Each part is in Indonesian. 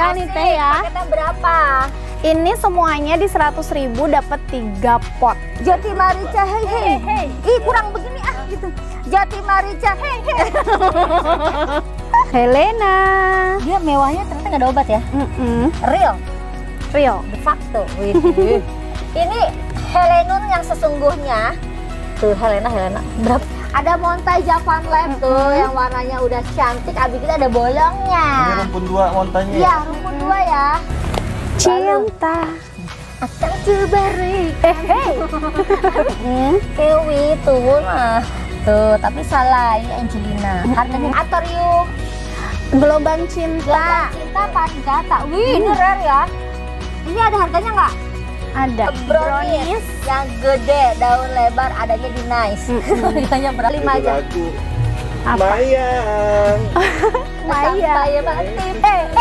spesial nih Teh ya. Paketnya berapa? Ini semuanya di 100.000 dapat 3 pot. Jati Marica, hei hei. Ih kurang begini ah gitu. Jati Marica, hei hei. Helena. Dia mewahnya ternyata nggak ada obat ya? Real. De facto. Ini Helenun yang sesungguhnya. Tuh Helena berapa? Ada Montai Japan Lab tuh yang warnanya udah cantik. Abis itu ada bolongnya. Ini rumpun 2 montanya. Iya rumpun 2 ya. Cinta akan terbalik. Kewi tuh nah. Tuh tapi salah ini Angelina. Harganya Atorium. Gelombang cinta. Cinta Parigata. Wih ini rare ya. Ini ada harganya nggak? Ada Brownies yang gede daun lebar adanya di Nice. Harganya berapa? 5 aja. Lagu Mayang. Saya batin.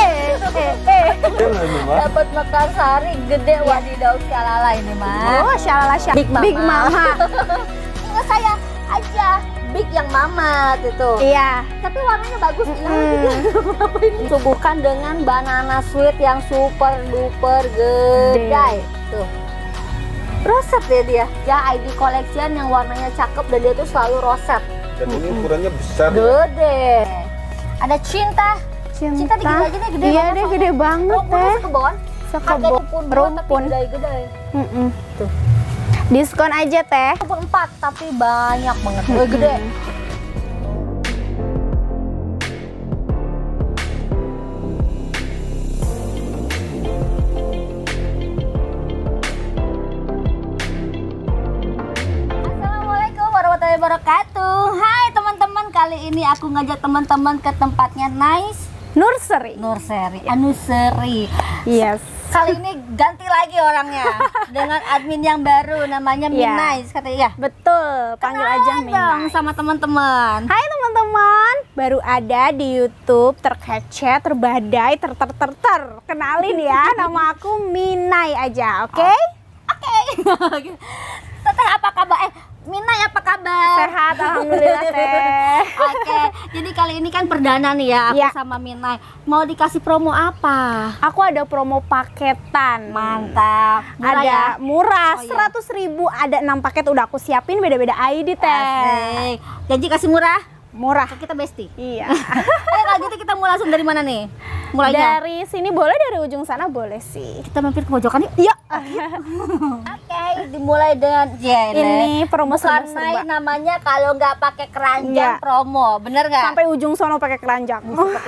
Dapat Mekarsari gede wadidaw syalala ini mah. Oh, syalala Big Mama. Enggak saya aja Big yang mama gitu. Iya. Tapi warnanya bagus. Suguhkan dengan banana sweet yang super duper gede. Tuh. Roset ya dia. Ya ID collection yang warnanya cakep dan dia tuh selalu roset. Dan ini ukurannya besar. Gede. Ada cinta dikit aja deh gede. Iya deh gede banget Teh. Sekebon rumpun gede. Tuh. Diskon aja Teh. Rumpun 4 tapi banyak banget. Gede. Assalamualaikum warahmatullahi wabarakatuh. Hai teman-teman, kali ini aku ngajak teman-teman ke tempatnya Nice Nursery. Anuseri. Yes. Kali ini ganti lagi orangnya dengan admin yang baru namanya Nice katanya ya. Betul, panggil aja dong Nice. sama teman-teman. Hai teman-teman, baru ada di YouTube terkece, terbadai, ter. Kenalin ya, nama aku Minai aja, oke? Oke. Teteh apa kabar? Minai apa kabar? Sehat, alhamdulillah Teh. Oke, jadi kali ini kan perdana nih ya aku sama Minai. Mau dikasih promo apa? Aku ada promo paketan. Mantap. Murah ya? Murah, Oh, iya. 100.000 ada 6 paket udah aku siapin beda-beda ID Teh. Asik. Janji kasih murah? Murah. Kita bestie. Iya. Kalau gitu kita mulai langsung dari mana nih? Mulainya? Dari sini boleh, dari ujung sana boleh sih. Kita mampir ke pojokan yuk. Yuk. Oke, dimulai dengan Ini promo karena serba-serba. namanya kalau nggak pakai keranjang promo, bener nggak? Sampai ujung sono pakai keranjang.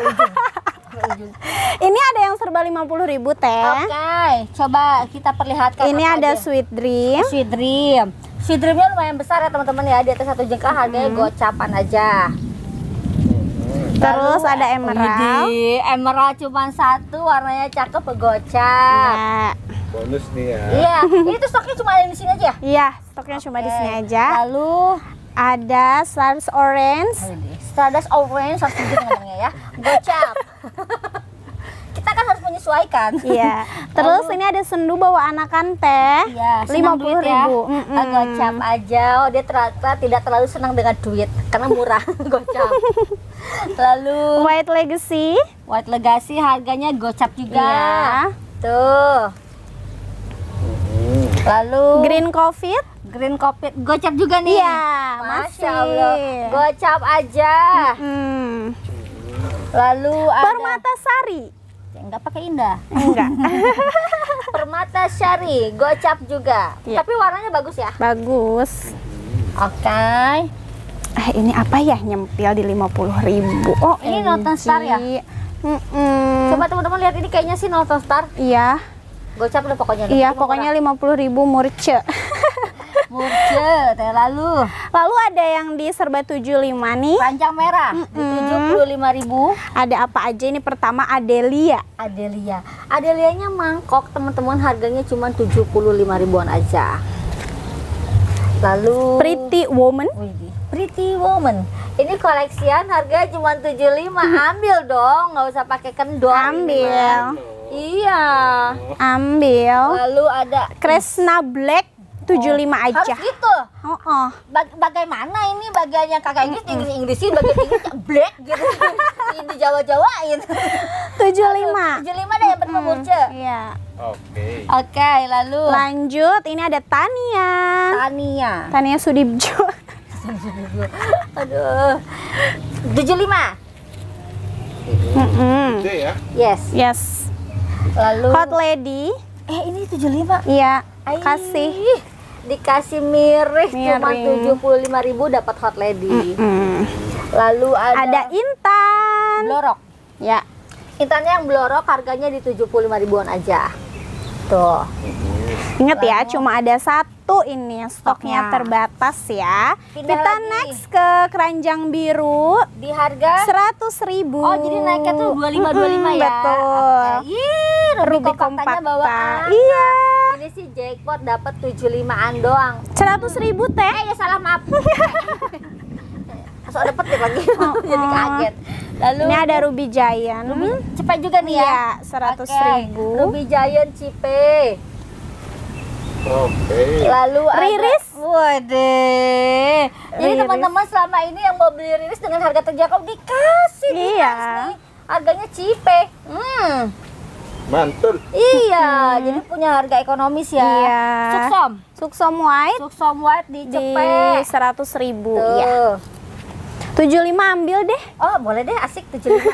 Ini ada yang serba 50.000 Teh. Oke, coba kita perlihatkan. Ini apa ada aja. Sweet Dream. Sweet Dream. Sweet Dreamnya lumayan besar ya teman-teman ya, di atas 1 jengkal harganya gocapan aja. Terus ada Emerald. Widih, Emerald cuma 1, warnanya cakep gocap. Ya. Bonus nih ya. Iya, ini tuh stoknya cuma ada di sini aja ya? Iya, stoknya cuma di sini aja. Lalu Ada Stars Orange. Stardust Orange harus gitu ngomongnya ya. Gocap. Kita kan harus menyesuaikan. Iya. Terus ini ada sendu bawa anakan Teh. Iya, senang duit ya. 50.000. Gocap aja. Oh, dia ternyata tidak terlalu senang dengan duit karena murah. Gocap. Lalu White Legacy. White Legacy harganya gocap juga. Iya. Tuh. Lalu Green Covid. Green Coffee gocap juga nih. Iya, Masya masih. Allah. Gocap aja. Lalu ada Permata Sari. enggak pakai indah. Enggak. Permata Syari, gocap juga. Iya. Tapi warnanya bagus ya. Bagus. Oke. Ini apa ya nyempil di 50.000? Oh, Ini Northern Star ya? Coba teman-teman lihat ini kayaknya sih Northern Star. Iya. Gocap udah pokoknya. Iya, pokoknya 50.000 murce. Murce, lalu Lalu ada yang di serba 75 nih. panjang merah di 75.000. Ada apa aja ini? Pertama Adelia. Adelianya mangkok teman-teman, harganya cuma 75.000-an aja. Lalu Pretty Woman. Widih, Pretty Woman. Ini koleksian harganya cuma 75. Ambil dong, nggak usah pakai kendor. Ambil. Iya. Ambil. Lalu ada Kresna Black. 75 aja. Harus gitu. Oh. Bagaimana ini bagian yang kakak Inggrisin bagian Inggrisnya black gitu. Di Jawa-Jawain. 75. 75 deh yang bernama Murce. Iya. Oke. Oke, lalu Lanjut, ini ada Tania. Tania Sudibjo. Aduh. 75. Gede ya. Yes. Yes. Lalu Hot Lady. ini 75. Iya. Ai, Kasih. Dikasih miring cuma Miring. 75.000 dapat Hot Lady. Lalu Ada Intan. Blorok. Ya. Intannya yang blorok harganya di 75 ribuan aja. Tuh. Ingat ya, Lalu- cuma ada satu ini stoknya Stoknya. terbatas ya. Pindah Kita lagi. next ke keranjang biru Di harga 100.000. Oh, jadi naiknya tuh 25 ya. Betul. Oke. Ih, Ruby kompaktanya kompakta. bawaan. Iya. Ini sih jackpot dapat 75-an doang. 100.000 teh. Ya salah maaf. Langsung ada petik lagi. Jadi kaget. Lalu Ini ada Ruby Giant. cepet juga nih ya. Iya, 100.000. Oke, Ruby Giant Cipe. Oke. Lalu Riris. Waduh. Jadi Riris. teman-teman selama ini yang mau beli Riris dengan harga terjangkau dikasih Iya. nih. Harganya Cipe. Mantul. Iya, jadi punya harga ekonomis ya. Iya. Suksom. Suksom White Suksom White di di Cepe. 100.000 Tuh. ya. 75 ambil deh. Oh, boleh deh, asik 75.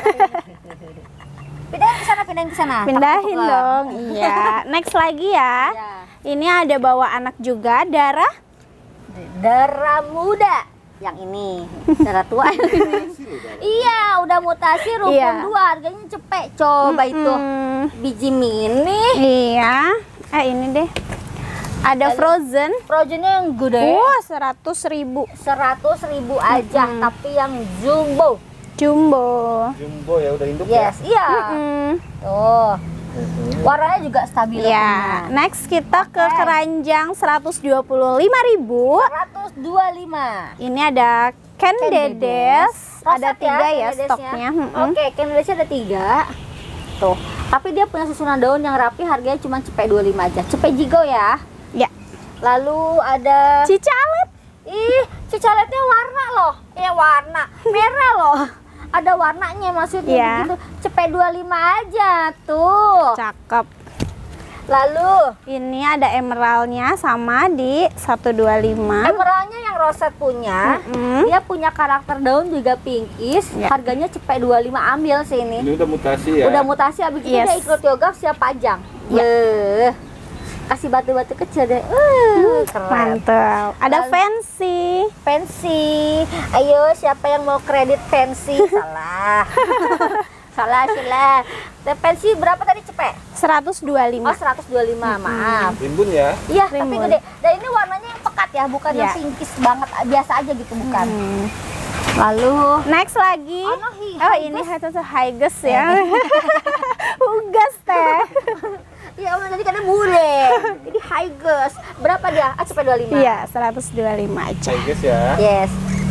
Pindahin ke sana. Pindahin Takut dong. Iya. Next lagi ya. Iya. Ini ada bawa anak juga, darah. Darah muda yang ini, darah tua yang ini. Iya, udah mutasi rumpun Iya. 2, harganya cepet. Coba itu biji mini. Iya. Ini deh. Ada Frozen. Frozennya yang gede. Wah, 100.000. 100.000 aja, tapi yang jumbo. Jumbo. Jumbo ya udah induk Yes, iya. Tuh. Warnanya juga stabil. Ya, next kita ke Oke. keranjang 125.000. 125. Ini ada Ken Dedes. Ada 3 ya Ken Dedesnya. stoknya. Oke, Ken Dedesnya ada 3. Tuh. Tapi dia punya susunan daun yang rapi, harganya cuma cepet 25 aja. Cepet jigo ya. Ya. Lalu ada Cicalet. ih, cicaletnya warna loh. Warna merah loh. Ada warnanya maksudnya Iya. begitu. Cepet 25 aja tuh. Cakep. Lalu Ini ada emeraldnya sama di 125. emeraldnya yang Roset punya, dia punya karakter daun juga pinkish. Ya. Harganya cepet 25, ambil sih ini. Ini udah mutasi ya. Udah mutasi, abis itu Yes. dia ikut yoga siap pajang. Kasih batu-batu kecil deh. Keren. Mantap. Ada Lalu- fancy. Fancy. Ayo, siapa yang mau kredit fancy? Salah. salah. Dan fancy berapa tadi cepet? 125. Oh, 125, maaf. Rimbun ya. Iya, tapi Rimbun. gede. Dan ini warnanya yang pekat ya, bukan yang Iya. pinkish banget, biasa aja gitu, bukan. Lalu Next lagi. Oh, no, Ini Highes ya. Ugas teh. ya udah tadi karena bule. Jadi Highes. Berapa dia? Cepet 25. Iya, 125 aja. Hai guys ya. Yes.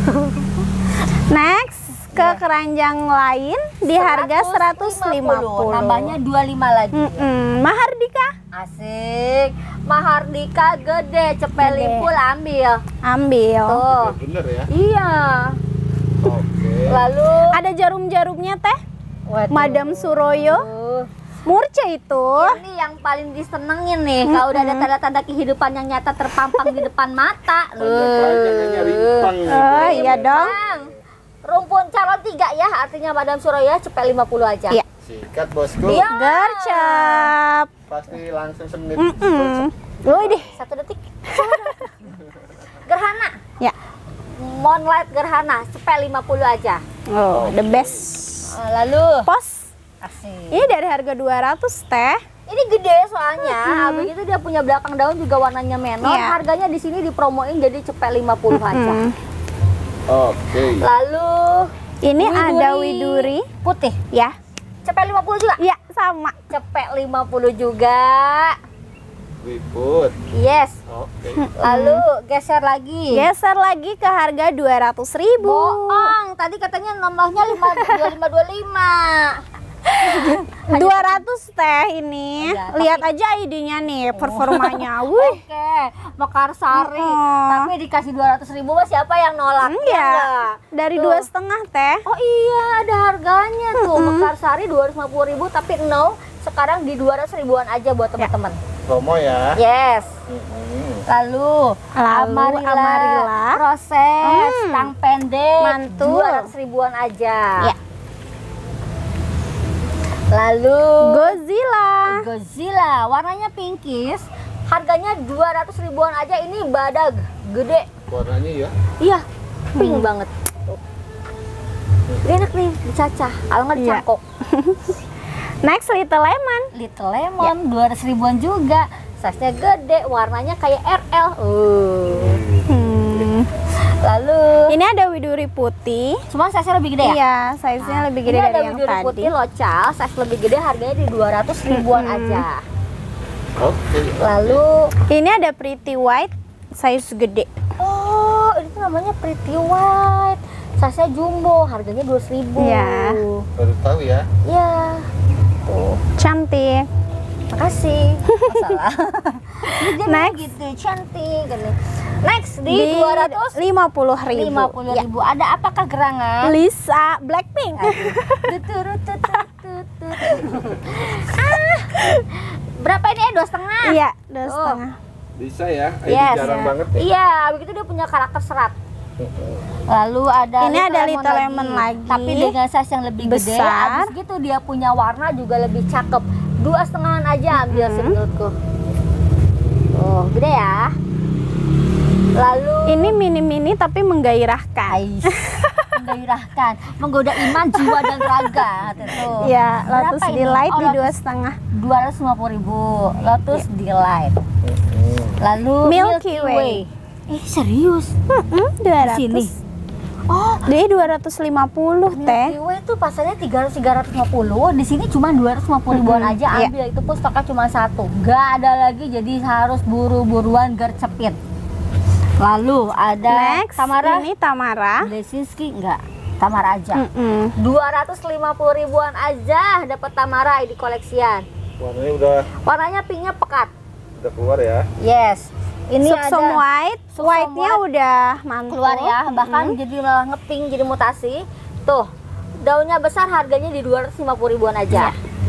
Next ke keranjang lain di harga 150. Nambahnya 25 lagi. Mahardika Asik. Mahardika gede, cepet Gede. limpul ambil. ambil. Tuh. Bener ya. Iya. Oke. Lalu Ada jarum-jarumnya teh. waduh. Madam Suroyo. Murce itu. Ini yang paling disenengin nih, kalau udah ada tanda-tanda kehidupan yang nyata terpampang di depan mata. Panjang-panjangnya rimpang nih. Oh iya dong. Bang, rumpun calon 3 ya, artinya Madam Suroyo cepet 50 aja. Iya. Sikat bosku. Iya. Gercep. Pasti langsung semenit. Loh deh. 1 detik. Gerhana. Ya. Moonlight Gerhana, cepet 50 aja. Oh, the best. Lalu Pos. asik. Ini dari harga 200 teh. Ini gede soalnya, habis itu dia punya belakang daun juga warnanya menor. Iya. Harganya di sini dipromoin jadi cepet 50 aja. Oke. Lalu Ini ada widuri. putih, Ya. cepet 50 juga. Iya, sama. Cepet 50 juga. Wiput. Yes. Oke. Lalu geser lagi. Geser lagi ke harga 200.000. Bohong, tadi katanya nomornya 2525. 200 teh ini. Ya, Lihat aja ID-nya nih, performanya. Wuh. Oke, Mekarsari. Oh. Tapi dikasih 200.000 mah siapa yang nolak? Iya. nggak? Dari Tuh. 2,5 teh. Oh iya, ada harganya tuh. Mekarsari 250.000 tapi no, sekarang di 200 ribuan aja buat teman-teman. Promo ya. Yes. Lalu Amarilla. Amarilla proses tang pendek Mantul. 200 ribuan aja. Ya. Lalu Godzilla. warnanya pinkish, harganya 200 ribuan aja. Ini badag gede. Warnanya ya. Iya, pink banget. Tuh. Ini enak nih dicacah, kalau nggak Iya. dicangkok. Next Little Lemon. Little Lemon 200 ribuan juga. Size-nya gede, warnanya kayak RL. Lalu Ini ada widuri putih. cuma size-nya lebih gede ya? Iya, size-nya lebih gede Ini dari ada yang widuri tadi. putih local, size lebih gede, harganya di 200 ribuan aja. Oke. Lalu Ini ada Pretty White, size gede. oh, ini tuh namanya Pretty White. Size-nya jumbo, harganya 200.000. Iya. Baru tahu ya. Iya. Tuh, Cantik. makasih. Masalah. Jadi Next. gitu, cantik gini. Next di 250.000. 50.000. Ada apakah gerangan? Lisa Blackpink. Berapa ini? 2,5. Iya, 2,5. Bisa ya. Ini Yes. jarang banget ya. Iya, begitu dia punya karakter serat. Lalu ada Ini ada Little Lemon lagi. tapi dengan size yang lebih gede. Besar. Abis gitu dia punya warna juga lebih cakep. 2,5 aja ambil sih menurutku. Oh, gede ya. Lalu Ini mini-mini tapi menggairahkan. Ais, menggairahkan, menggoda iman, jiwa dan raga. Tuh. Iya, Berapa Lotus ini? Delight Oh, di Lotus 2,5. 250.000. Lotus Delight. Lalu Milky Way. Serius? 200. Sini. Oh, Dia 250 teh. Milky Way itu pasarnya 350. Di sini cuma 250 ribuan aja. Iya. Ambil itu pun stoknya cuma satu. Gak ada lagi, jadi harus buru-buruan gercepit. Lalu ada Next, Tamara. ini Tamara. Lesinski enggak. Tamara aja. 250 ribuan aja dapat Tamara di koleksian. Warnanya Warnanya pinknya pekat. udah keluar ya. Yes. Ini Subsom ada White, Subsom white-nya White udah mantul. keluar ya, bahkan jadi malah ngepink, jadi mutasi. Tuh, daunnya besar, harganya di 250 ribuan aja.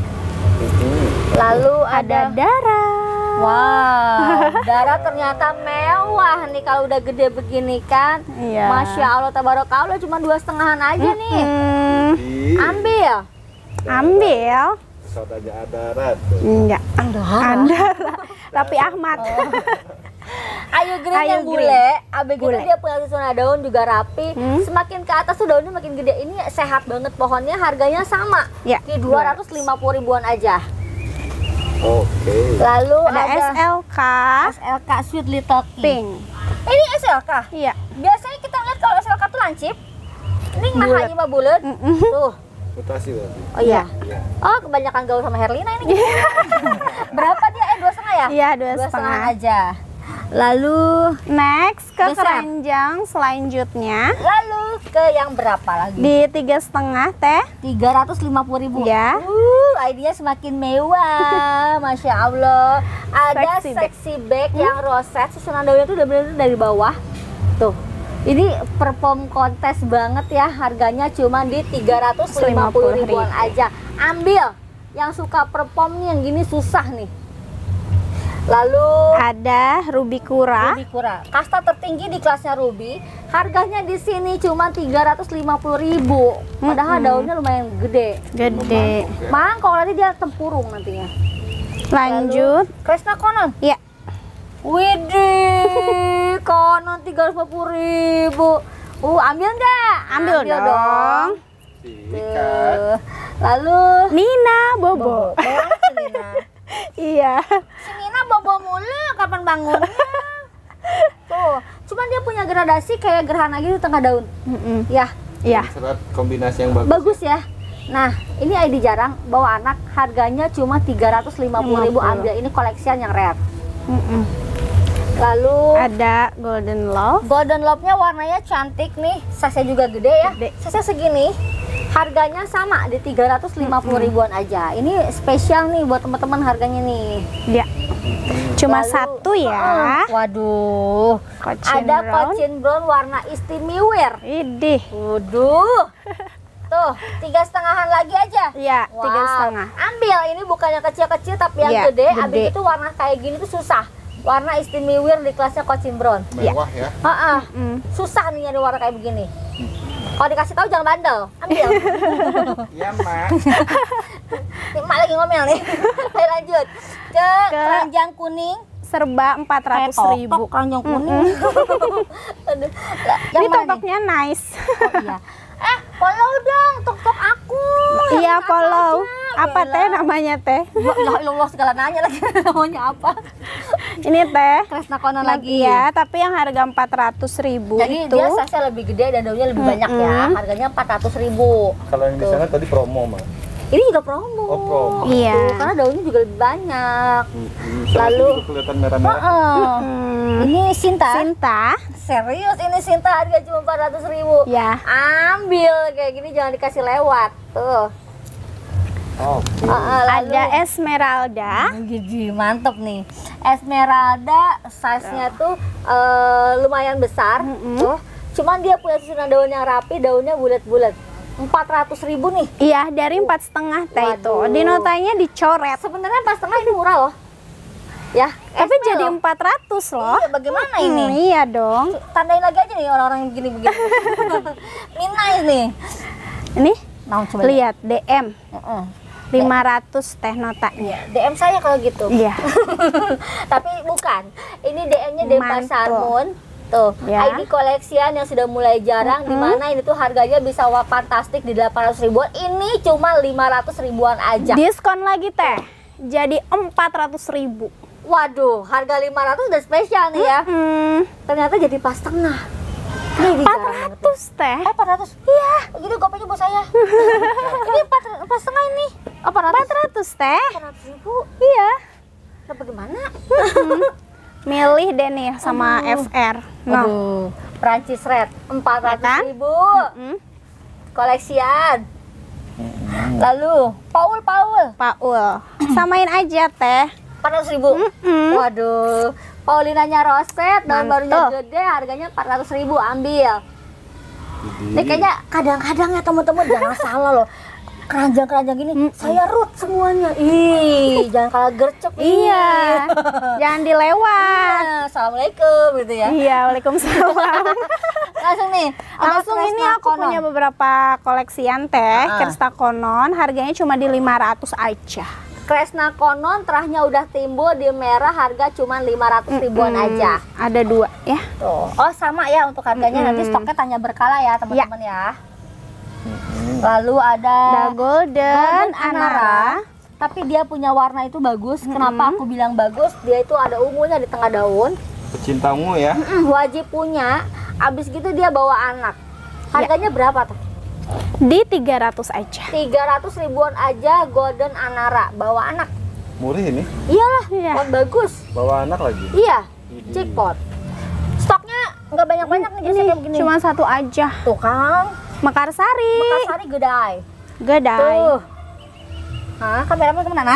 Lalu Ada ada Dara. wow, darah ternyata mewah nih kalau udah gede begini kan. Iya. Masya Allah, tabarakallah, cuma 2,5 aja nih. Ih, Ambil. Ambil. saudara Adara tuh. Enggak. Andara. Andara. Tapi Ahmad. Ayu Green Ayu yang Green. bule, abis gitu Bule. dia punya susunan daun juga rapi. Semakin ke atas tuh daunnya makin gede. Ini sehat banget pohonnya, harganya sama Ya, di 250 ribuan aja. Oke. Lalu Ada SLK SLK Sweet Little King. pink. Ini SLK. Iya. Biasanya kita lihat kalau SLK tuh lancip. Ini Bulet. mahanya mah bulat. Tuh. Mutasi berarti. Oh iya. Iya. Oh, kebanyakan gaul sama Herlina ini. Berapa dia? 2,5 ya? Iya, 2,5 2,5. aja. Lalu Next ke Geser. keranjang selanjutnya ke yang berapa lagi? di 3,5 teh. 350.000. Ya. Idenya semakin mewah, masya Allah. Ada Sexy sexy bag yang roset, susunan daunnya tuh udah bener-bener dari bawah. Tuh, ini perform kontes banget ya. Harganya cuma di 350 ribuan aja. Ambil, yang suka perform nih, yang gini susah nih. Lalu Ada Ruby Kura. Ruby Kura, kasta tertinggi di kelasnya Ruby. Harganya di sini cuma 350.000. Padahal daunnya lumayan gede. Gede. Mang, kalau nanti dia tempurung nantinya. Lanjut. Kresna Konon. Iya. Widih, Konon 350.000. Ambil nggak? Ambil dong. Sikat. Tuh. Lalu Nina Bobo. Nina. Iya. Si Nina bobo mulu, kapan bangunnya? Tuh, cuman dia punya gradasi kayak gerhana gitu tengah daun. Ya, Iya. Serat kombinasi yang bagus. bagus ya. Nah, ini ID jarang bawa anak, harganya cuma 350.000. Ambil, ini koleksian yang rare. Lalu Ada Golden Love. Golden Love-nya warnanya cantik nih, size-nya juga gede ya. Gede. Size-nya segini. Harganya sama di 350 ribuan aja. Ini spesial nih buat teman-teman harganya nih. Ya. Cuma Lalu, satu ya. Waduh. Cochin Ada brown. Cochin brown warna istimewa. Idih. Waduh. Tuh, 3,5-an lagi aja. Ya, Wow. 3,5. Ambil, ini bukannya kecil-kecil tapi yang Iya, gede. gede. Abis itu warna kayak gini tuh susah. Warna istimewa di kelasnya Cochin brown. Mewah ya. Susah nih nyari warna kayak begini. Kalau dikasih tahu jangan bandel, ambil. Iya, Mak. Nih, Mak lagi ngomel nih. Ayo lanjut ke keranjang kuning. Serba 400.000. Keranjang kuning. Aduh. Lah, yang Ini mana nih? topoknya nice. Oh, iya. Follow dong tok aku. Iya, Yang follow. aja. Apa teh namanya teh? Ya Allah, segala nanya lagi namanya apa. Ini teh. Kresna Konon lagi. Ya, tapi yang harga 400.000 Jadi itu. dia size lebih gede dan daunnya lebih banyak ya. Harganya 400.000. Kalau yang di sana tadi promo, Mak. Ini juga promo. Oh, promo. Iya. Tuh, karena daunnya juga lebih banyak. Lalu Lalu kelihatan merah-merah. Ini Sinta. Sinta. Serius ini Sinta harga cuma 400.000. Ya. Ambil kayak gini jangan dikasih lewat. Tuh. Oke. Lalu Ada Esmeralda. gigi mantep nih. Esmeralda size-nya tuh lumayan besar. Tuh. Cuman dia punya susunan daun yang rapi, daunnya bulat-bulat. 400.000 nih. Iya, dari 4,5 teh itu. Waduh. Di notanya dicoret. Sebenarnya pas tengah ini murah loh. Ya, Tapi Esme jadi loh. 400 loh. Iya, bagaimana ini? Iya dong. Tandain lagi aja nih orang-orang yang begini-begini. Minai nih. Ini Nah, coba lihat DM Heeh. 500 teh notanya. DM saya kalau gitu. Iya. Tapi bukan. Ini DM-nya Dempa Mantul. Salmon. Tuh, Ya. ID koleksian yang sudah mulai jarang, di mana ini tuh harganya bisa fantastik di 800 ribuan. Ini cuma 500 ribuan aja. Diskon lagi teh. Jadi 400.000. Waduh, harga 500 udah spesial nih ya. Ternyata jadi pas tengah. Ini jarang banget. 400 teh. 400? Iya. Jadi gopenya buat saya. Ini 4 pas tengah ini. 400 teh. 400 ribu. Iya. Nah, bagaimana? Milih deh nih sama FR. Nah, Aduh, Prancis Red 400 ribu. Koleksian. Lalu Paul Paul. Samain aja teh. 400 ribu. Waduh, Paulinanya Roset daun barunya Mantul. gede, harganya 400 ribu. Ambil. Ini kayaknya kadang-kadang ya teman-teman jangan salah loh. Keranjang-keranjang gini saya root semuanya. Ih, jangan kalah gercep. Iya. Jangan dilewat. Assalamualaikum gitu ya. Iya, waalaikumsalam. Langsung nih. ada Langsung ini Kresna aku Konon. punya beberapa koleksian teh, Kresna Konon, harganya cuma di 500 aja. Kresna Konon terahnya udah timbul di merah, harga cuma 500 ribuan aja. Ada 2 ya. Tuh. Oh, sama ya untuk harganya. Nanti stoknya tanya berkala ya teman-teman ya. Lalu ada Golden Anara. tapi dia punya warna itu bagus. Kenapa aku bilang bagus? Dia itu ada ungunya di tengah daun. Pecinta ungu ya. Wajib punya. Abis gitu dia bawa anak. Harganya berapa tuh? Di 300 aja. 300 ribuan aja Golden Anara bawa anak. Murah ini. Iyalah, Iya. pohon bagus. Bawa anak lagi. Iya, jackpot. Stoknya nggak banyak-banyak nih biasanya kayak begini. Cuma satu aja. Tuh kan, Mekarsari. Mekarsari Gedai. Gedai. Tuh. Hah, kameramen kemana?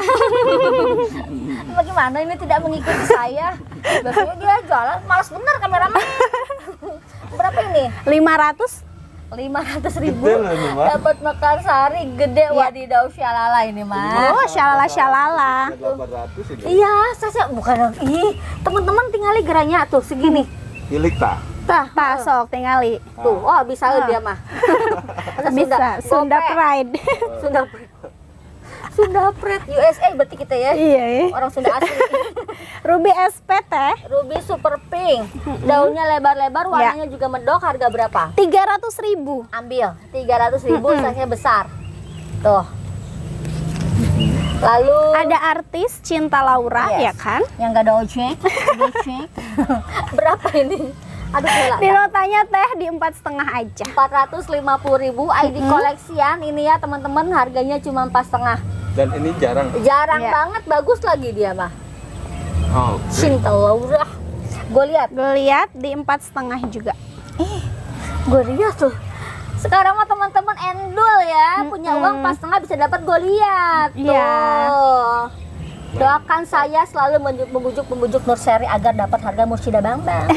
Bagaimana ini tidak mengikuti saya? Biasanya dia jalan, malas bener kameramen. Berapa ini? 500. 500 ribu. Gede loh ini, Mak. Dapat Mekarsari gede, wadidaw syalala ini mah. Oh, syalala. 800 ini. Iya, saya bukan. Ih, teman-teman tinggali geranya tuh segini. Hilik tak? Tah, sok tingali. Tuh, oh bisa dia mah. Bisa, Sunda Gope. Pride. Sunda Pride. Sunda Pride USA berarti kita ya. Iya ya. Orang Sunda asli. Ruby SP teh Ruby Super Pink. Daunnya lebar-lebar, warnanya juga medok. Harga berapa? 300.000. Ambil 300 ribu, size-nya besar. Tuh. Lalu Ada artis Cinta Laura Yes. ya kan? yang gak ada ojek, ojek. Berapa ini? Aduh, gila. Di notanya teh di 4,5 aja. 450 ribu ID koleksian ini ya teman-teman, harganya cuma 4,5. Dan ini jarang. Jarang Iya. banget, bagus lagi dia mah. Oh, Cinta Laura. Gue lihat Gue lihat di 4,5 juga. gue lihat tuh Sekarang mah teman-teman endul ya, punya uang pas tengah bisa dapat Goliat. Iya. Tuh. Doakan saya selalu membujuk Nur Seri agar dapat harga Mursyida Bambang.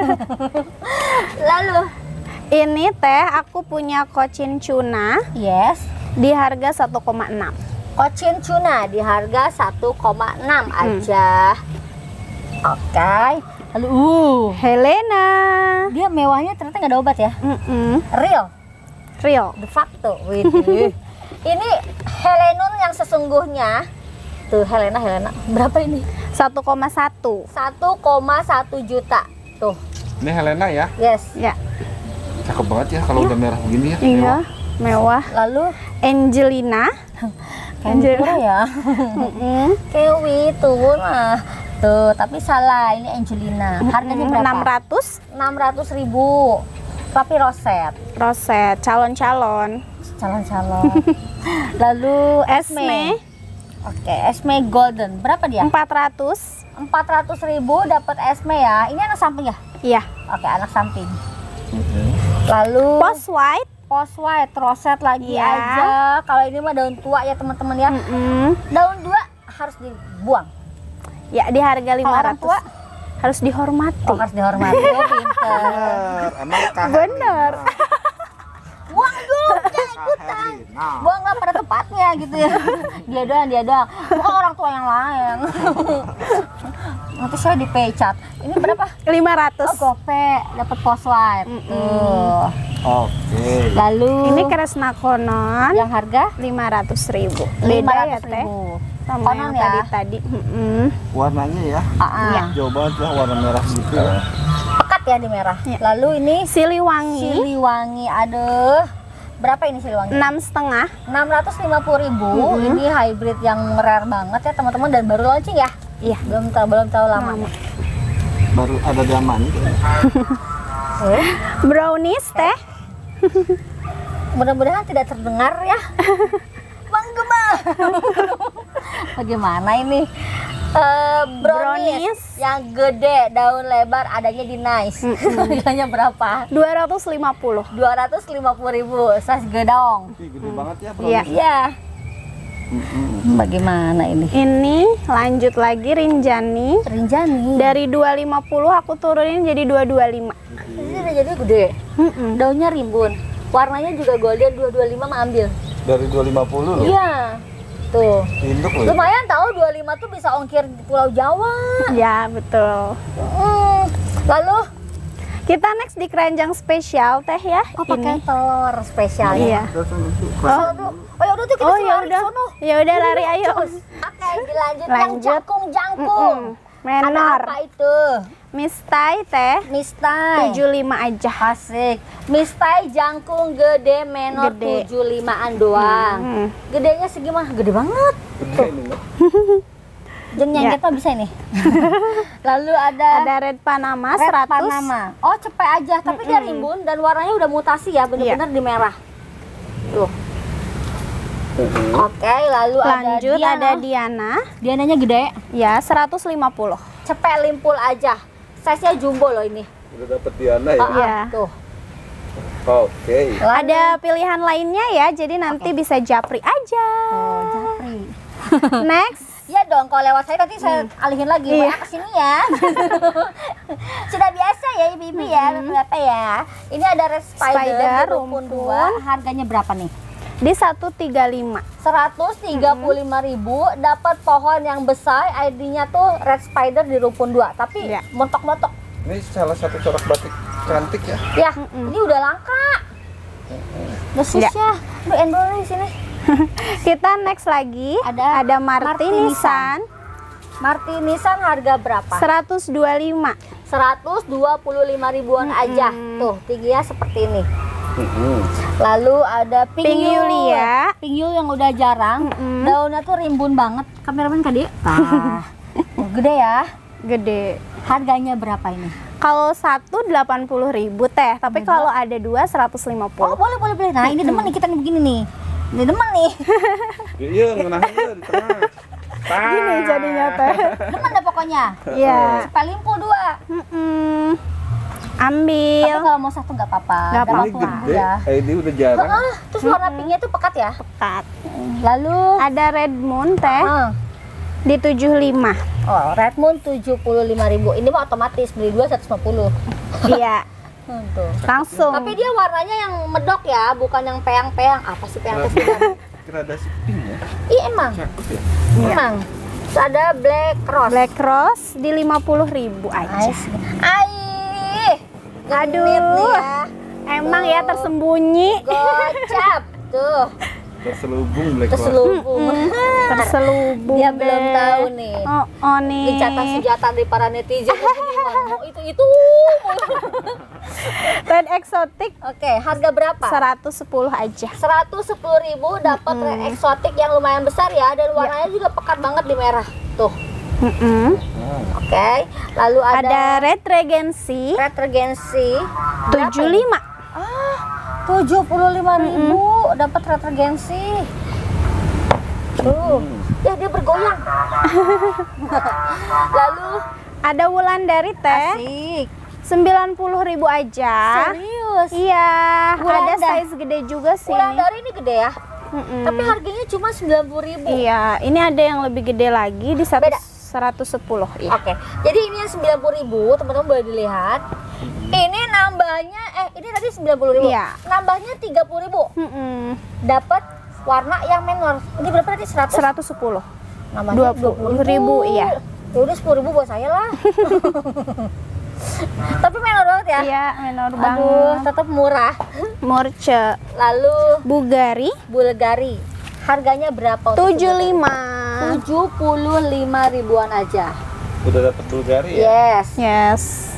Lalu Ini teh aku punya Cochin tuna yes, di harga 1,6. Cochin tuna di harga 1,6 aja. Oke. Lalu Helena. dia mewahnya ternyata nggak ada obat ya. Real, Real. de facto. Widih. Ini Helenun yang sesungguhnya. Tuh Helena berapa ini? 1,1. 1,1 juta. Tuh. Ini Helena ya. Yes. Ya. Cakep banget ya kalau udah merah begini ya. Iya, mewah. Lalu Angelina. kayak murah ya. Kewi tuh mah. Tuh, tapi salah. Ini Angelina. Harganya berapa? 600. 600.000. Tapi roset. Roset, calon-calon. Calon-calon. Lalu Esme. Oke, Esme Golden. Berapa dia? 400. 400.000 dapat Esme ya. Ini anak samping ya? Iya. Oke, anak samping. Lalu Post white. Post white roset lagi Iya. aja. Kalau ini mah daun tua ya teman-teman ya. Daun tua harus dibuang. Ya, di harga 500. Kalau orang tua harus dihormati. harus dihormati. Oh, pinter. Bener, emang Kak Bener. Buang juga ikutan. Buanglah pada tempatnya gitu ya. Dia doang. Bukan orang tua yang lain. Nanti saya dipecat. Ini berapa? 500. Oh, gope dapat post white. Tuh. Oke. Lalu Ini Kresna Konon yang harga 500.000. Beda ya, Teh? 500.000. Sama Konon yang ya. tadi. Warnanya ya. Jauh banget ya warna merah gitu ya. Pekat ya di merah. Ya. Lalu ini Siliwangi Siliwangi. Aduh. Berapa ini Siliwangi? 6,5. 650.000. Ini hybrid yang rare banget ya teman-teman dan baru launching ya. Iya. Belum tahu lama. Baru ada zaman. Brownies, Teh? Mudah-mudahan tidak terdengar ya. Menggema. Bagaimana ini? Brownies yang gede daun lebar adanya di Nice. Harganya berapa? 250. 250.000. Size gedong. Gede banget ya Iya. Iya. Bagaimana ini? Ini lanjut lagi Rinjani. Rinjani. Dari 250 aku turunin jadi 225. Ini udah jadi gede. Daunnya rimbun. Warnanya juga golden. 225 mah ambil. Dari 250 loh. Iya. Tuh. Induk loh. Lumayan tahu 25 tuh bisa ongkir di Pulau Jawa. Ya, betul. Lalu Kita next di keranjang spesial, Teh ya. pakai telur spesial ya. Iya. Oh ya udah tuh kita Oh, ya lari udah. sono. Ya udah lari ayo. Oke, dilanjut yang Lanjut. jangkung-jangkung. Ada Menor. apa itu? Mistai, Teh. Mistai. 75 aja. Asik. Mistai jangkung gede menor Gede. 75-an doang. Gedenya segimana? Gede banget. Gede ini loh. Jeng nyengket mah bisa ini. Lalu Ada Red Panama Red 100. Panama. Oh, cepet aja, tapi dia rimbun dan warnanya udah mutasi ya, bener-bener di merah. Tuh. Oke, lalu Lanjut ada ada Diana. Diananya gede. Ya, 150. Cepet limpul aja. Size-nya jumbo loh ini. Udah dapet Diana ya. Iya. Tuh. Oke. Lalu- Ada pilihan lainnya ya, jadi nanti bisa japri aja. Oh, japri. Next. Iya dong, kalau lewat saya nanti saya alihin lagi. Iya. Iya. Kesini ya. Sudah biasa ya ibu-ibu ya, berapa ya? Ini ada red spider, Spider, rumpun rumpun. 2. Harganya berapa nih? Di 135. 135.000 dapat pohon yang besar, ID-nya tuh red spider di rumpun 2. Tapi Iya. montok-montok. Ini salah satu corak batik cantik ya. Ya, ini udah langka. Dosis ya. Aduh, endorse di sini. Kita next lagi Ada Martinisan Martinisan harga berapa? 125. 125 ribuan aja. Tuh, tingginya seperti ini. Lalu ada Pink Yulia. Pink Yul yang udah jarang. Daunnya tuh rimbun banget. Kameramen Kak Dia. Oh, gede ya. Gede. Harganya berapa ini? Kalau 180.000 Teh, tapi kalau ada 2 150. Oh, boleh. Nah, ini demen nih kita nih begini nih. Ini demen nih. Iya, ngenahin dia di tengah. Gini jadinya Teh. Demen dah pokoknya. Iya. Paling 2. Tapi Ambil. kalau mau satu nggak apa-apa. Nggak Dapat Ini apa-apa. uang gede. ya. Ini udah jarang. Terus warna pinknya tuh pekat ya. Pekat. Lalu Ada Red Moon teh di 75. oh, Red Moon 75.000. Ini mah otomatis beli 2 150. Iya, Tuh. langsung. Tapi dia warnanya yang medok ya, bukan yang peang-peang. Apa sih peang-peang? Gradasi pink ya. Iya emang. Cakep ya. Emang. Terus ada Black Rose. Black Rose di 50.000 aja. Aih. Aduh. Genit nih ya. Emang ya tersembunyi. Gocap. Tuh. Terselubung Black Rose. Terselubung. Terselubung. Dia belum deh. tahu nih. Oh nih. Gencatan senjata dari para netizen mau itu. Red Exotic Oke, harga berapa? 110 aja. 110.000 dapat red eksotik yang lumayan besar ya, dan warnanya juga pekat banget di merah. Tuh. Oke. Lalu Ada ada Red Regency Red Regency 75. 75.000 dapat Red Regency. Tuh. Ya dia bergoyang. Lalu Ada Wulandari teh asik. 90.000 aja. Serius. Iya, ada Wulandari. size gede juga sih. Wulandari ini gede ya. Mm-mm. Tapi harganya cuma 90.000. Iya, ini ada yang lebih gede lagi di Beda. 110. Iya. Oke, jadi ini yang 90.000, teman-teman boleh dilihat. Ini nambahnya, ini tadi 90.000. Iya. Nambahnya 30.000. Mm-mm. Dapat warna yang menor. Ini berapa tadi? 100? 110. Nambahnya 20.000, iya. Ya udah 10.000 buat saya lah. Tapi menor banget ya. Iya, menor Aduh, banget. tetap murah. Morce Lalu Bulgari Bulgari. Harganya berapa? untuk 75. 75 ribuan aja. Udah dapat Bulgari ya? Yes. Yes.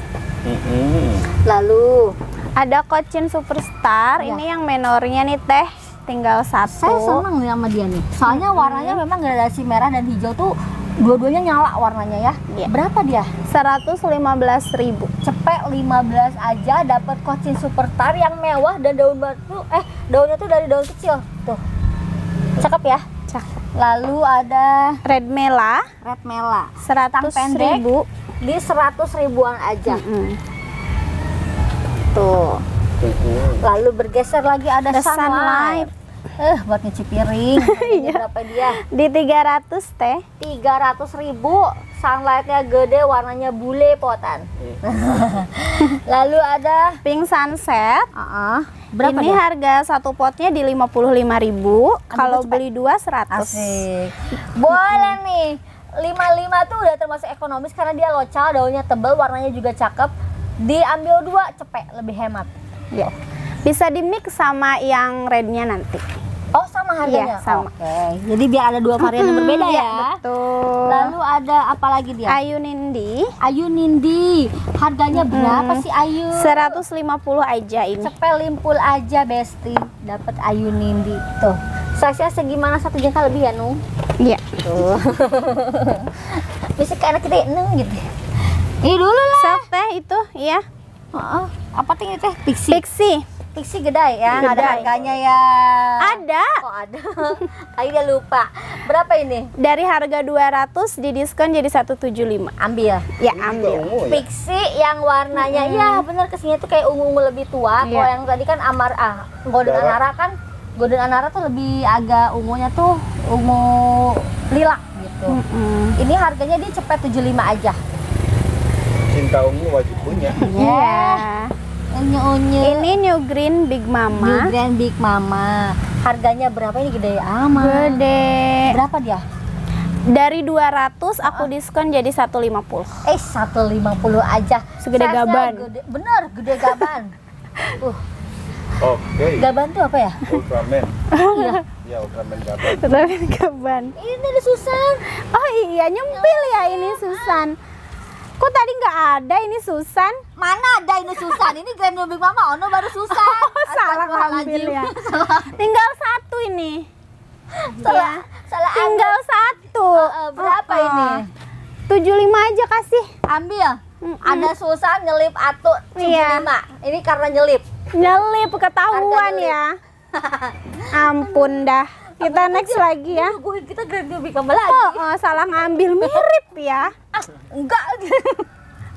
Lalu Ada Cochin Superstar. Iya. Ini yang menornya nih teh, tinggal saya satu. senang nih sama dia nih. Soalnya warnanya memang gradasi merah dan hijau tuh dua-duanya nyala warnanya ya. Iya. Berapa dia? 115.000. Cepet 15 aja dapat Cochin Superstar yang mewah dan daun batu daunnya tuh dari daun kecil. Tuh. Cakep ya. Cakep. Lalu ada Red Mela Red Mela 100.000. di 100 ribuan aja. Mm-mm. Tuh. Lalu bergeser lagi ada Ada Sunlight. Buat nyuci piring. Harganya berapa dia? Di 300 teh. 300.000. Sunlightnya gede, warnanya bule potan. Lalu ada Pink Sunset. berapa Ini dia? harga satu potnya di 55.000. Kalau cepet. beli 2 100. Asik. Boleh nih. 55 tuh udah termasuk ekonomis karena dia local, daunnya tebal, warnanya juga cakep. Diambil 2 cepet, lebih hemat. Ya. Bisa di mix sama yang rednya nanti. Oh, sama harganya? Iya, sama. Oke. Jadi biar ada 2 varian yang berbeda Iya, ya. betul. Lalu ada apa lagi dia? Ayu Nindi Ayu Nindi. Harganya berapa sih Ayu? 150 aja ini. Cepet limpul aja Besti. Dapat Ayu Nindi. Tuh. Size-nya segimana, 1 jengkal lebih ya, Nung? Iya. Tuh. Bisa kayak anak gede, Nung gitu. Ini dulu lah. Self teh itu, iya. Apa tuh ini teh? Pixie. Pixie. Pixie gede ya, nggak ada Gede. harganya ya. Ada. Oh ada. Kali dia lupa. Berapa ini? Dari harga 200 didiskon jadi 175. Ambil. Ya, ambil. Pixie yang warnanya ya bener kesini tuh kayak ungu-ungu lebih tua. Kalau Iya. yang tadi kan Golden Anara kan. Golden Anara tuh lebih agak ungunya tuh ungu lilac gitu. Ini harganya dia cepet 75 aja. Cinta ungu wajib punya. Iya. Unyu-unyu. Ini New Green Big New Mama. Grand Big Mama. Harganya berapa ini gede amat? Gede. Berapa dia? Dari 200 aku diskon jadi 150. 150 aja. Segede Size-nya gaban. Gede, bener, gede gaban. Oke. Gaban tuh apa ya? Ultraman. Iya. Ya Ultraman gaban. Tetapi kaban. Ini ada Susan. Oh iya, nyempil ya ini Susan. Kok tadi nggak ada ini Susan? Mana ada ini Susan? Ini Grand Big Mama, Ono baru Susan. Oh, salah ambil ya. Tinggal satu ini. Salah, salah Tinggal satu. berapa ini? 75 aja kasih. Ambil. Ada Susan nyelip atu 75. Iya. Ini karena nyelip. Nyelip ketahuan Harga nyelip. ya. Ampun dah. Kita next lagi ya. Kita Grand Big Mama lagi. Oh, salah ngambil mirip ya. Enggak.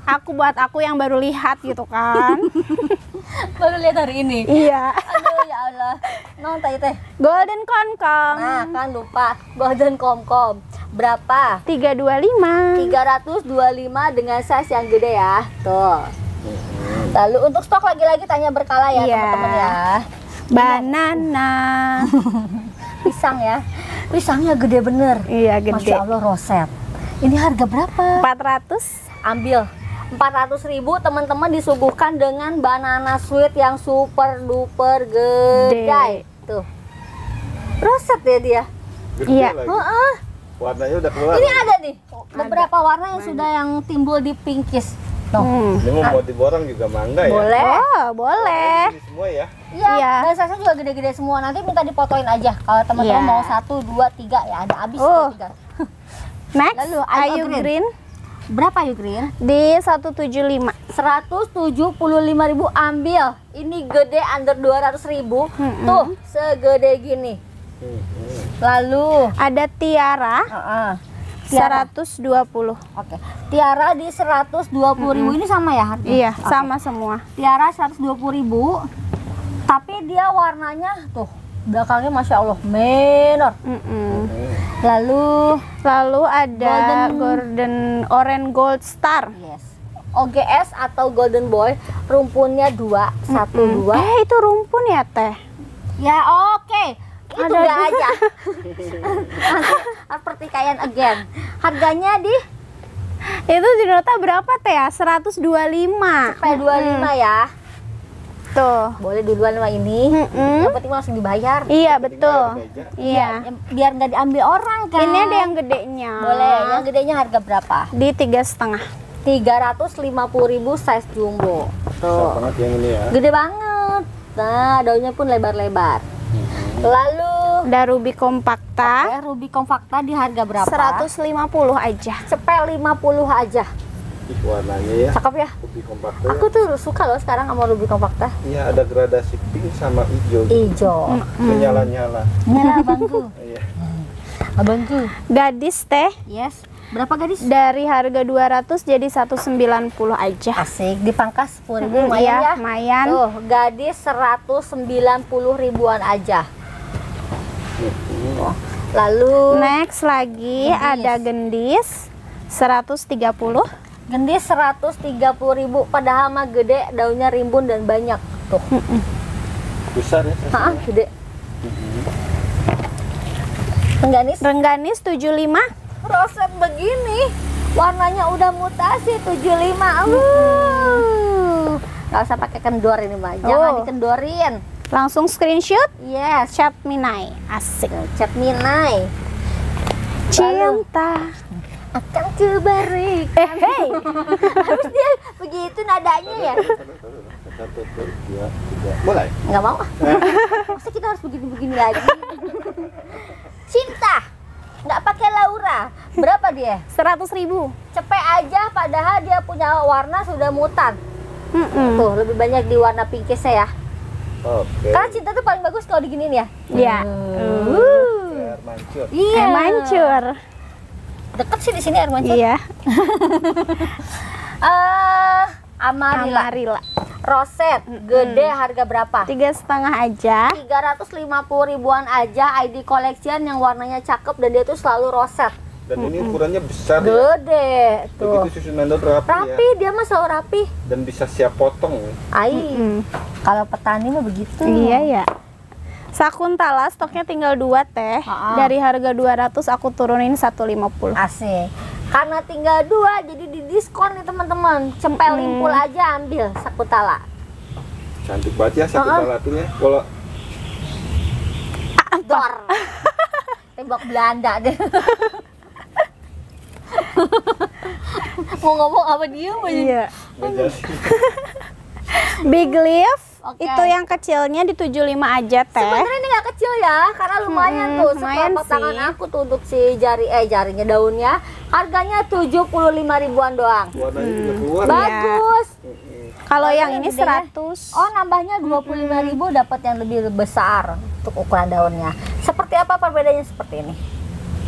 aku yang baru lihat gitu kan. Baru lihat hari ini. Iya. Aduh ya Allah. Nonton teh. Golden Concom. Nah, kan lupa. Golden Comcom. Berapa? 325. 325 dengan size yang gede ya. Tuh. Lalu untuk stok lagi-lagi tanya berkala ya, Iya. teman-teman ya. Banana. Pisang ya. Pisangnya gede bener. Iya, gede. Masya Allah, roset. Ini harga berapa? 400. Ambil 400.000, teman-teman disuguhkan dengan banana sweet yang super duper gede. Tuh. Roset ya dia. Gede Iya. lagi. Heeh. Warnanya udah keluar. Ini ada nih beberapa warna yang sudah yang timbul di pinkish. Tuh. Ini mau diborong juga mangga ya. Boleh. Oh, boleh. Ini semua ya. Iya, Iya. dan size juga gede-gede semua. Nanti minta dipotoin aja. Kalau teman-teman Iya. mau 1, 2, 3 ya ada habis Oh. tuh 3. Next, Lalu, Ayu Green. Green Berapa you green? di 175. 175.000 ambil. Ini gede under 200.000. Tuh, segede gini. Lalu Ada Tiara Tiara. 120. Oke. Tiara di 120.000 ini sama ya harganya? Iya, Oke. sama semua. Tiara 120.000. Tapi dia warnanya tuh belakangnya Masya Allah menor. Lalu ada Orange Gold Star. yes. OGS atau Golden Boy, rumpunnya 2, 1, 2. Itu rumpun ya, Teh? Ya oke. Itu Ada udah dua. aja. Nanti pertikaian again. Harganya di Itu di nota berapa, Teh ya? 125. P25 ya. Tuh. Boleh duluan sama ini. Yang penting langsung dibayar. Iya, betul. Meja. Iya. Biar nggak diambil orang kan. Ini ada yang gedenya. Boleh. Yang gedenya harga berapa? Di 3,5. 350.000 size jumbo. Besar Tuh. banget yang ini ya. Gede banget. Nah, daunnya pun lebar-lebar. Lalu Ada Ruby Compacta. Ruby Compacta di harga berapa? 150 aja. Cepet 50 aja. Ih, warnanya ya. Cakep ya? Lebih kompakt Aku tuh suka loh sekarang sama Ruby Compacta. Iya, ada gradasi pink sama hijau. Hijau. Menyala-nyala. Nyala abangku. Iya. Abangku. Gadis, Teh. Yes. Berapa gadis? Dari harga 200 jadi 190 aja. Asik, dipangkas 10.000 lumayan Iya, ya. lumayan. Tuh, gadis 190 ribuan aja. Tuh. Lalu Next lagi Gendis. ada gendis 130. gendis 130.000, padahal mah gede, daunnya rimbun dan banyak. Tuh. Besar ya. Gede. Rengganis Rengganis 75. roset begini. Warnanya udah mutasi 75. Nggak usah pakai kendor ini, Mbak. Jangan Oh. dikendorin. Langsung screenshot, Yes. chat Minai. Asik. Cat minai. Cinta. Akan kuberikan. Hey. Harus dia begitu nadanya ya. 1, 2, 3. Mulai. Nggak mau. Masa kita harus begini-begini lagi? Cinta. Nggak pakai Laura. Berapa dia? 100.000. Cepet aja, padahal dia punya warna sudah mutan. Tuh, lebih banyak di warna pinkisnya ya. Oke. Karena cinta tuh paling bagus kalau diginiin ya. Iya. Air mancur. Iya. Mancur. Deket sih di sini air mancur. Iya. Amarilla. Amarilla. Roset, gede harga berapa? 3,5 aja. 350 ribuan aja, ID collection yang warnanya cakep dan dia tuh selalu roset. Dan ini ukurannya besar ya. Gede tuh. Begitu susunan daun rapi Rapi, ya. dia mah selalu rapi. Dan bisa siap potong. Ai. Kalau petani mah begitu. Iya ya. Sakuntala stoknya tinggal 2, Teh. Dari harga 200 aku turunin 150. Asik. Karena tinggal 2 jadi didiskon nih teman-teman. Cepel limpul aja ambil Sakuntala. Cantik banget ya Sakuntala tuh ya. Kalau Dor. Tembok Belanda deh. Mau ngomong apa dia aja. Iya. nggak jadi. Big leaf Oke. itu yang kecilnya di 75 aja, Teh. Sebenarnya ini nggak kecil ya, karena lumayan tuh. lumayan Sekelompok tangan sih. aku tuh untuk si jarinya daunnya. Harganya 75 ribuan doang. Warnanya juga keluar ya. Bagus. Kalau Warnanya yang ini gede. 100. Oh, nambahnya 25.000 dapat yang lebih besar untuk ukuran daunnya. Seperti apa perbedaannya seperti ini?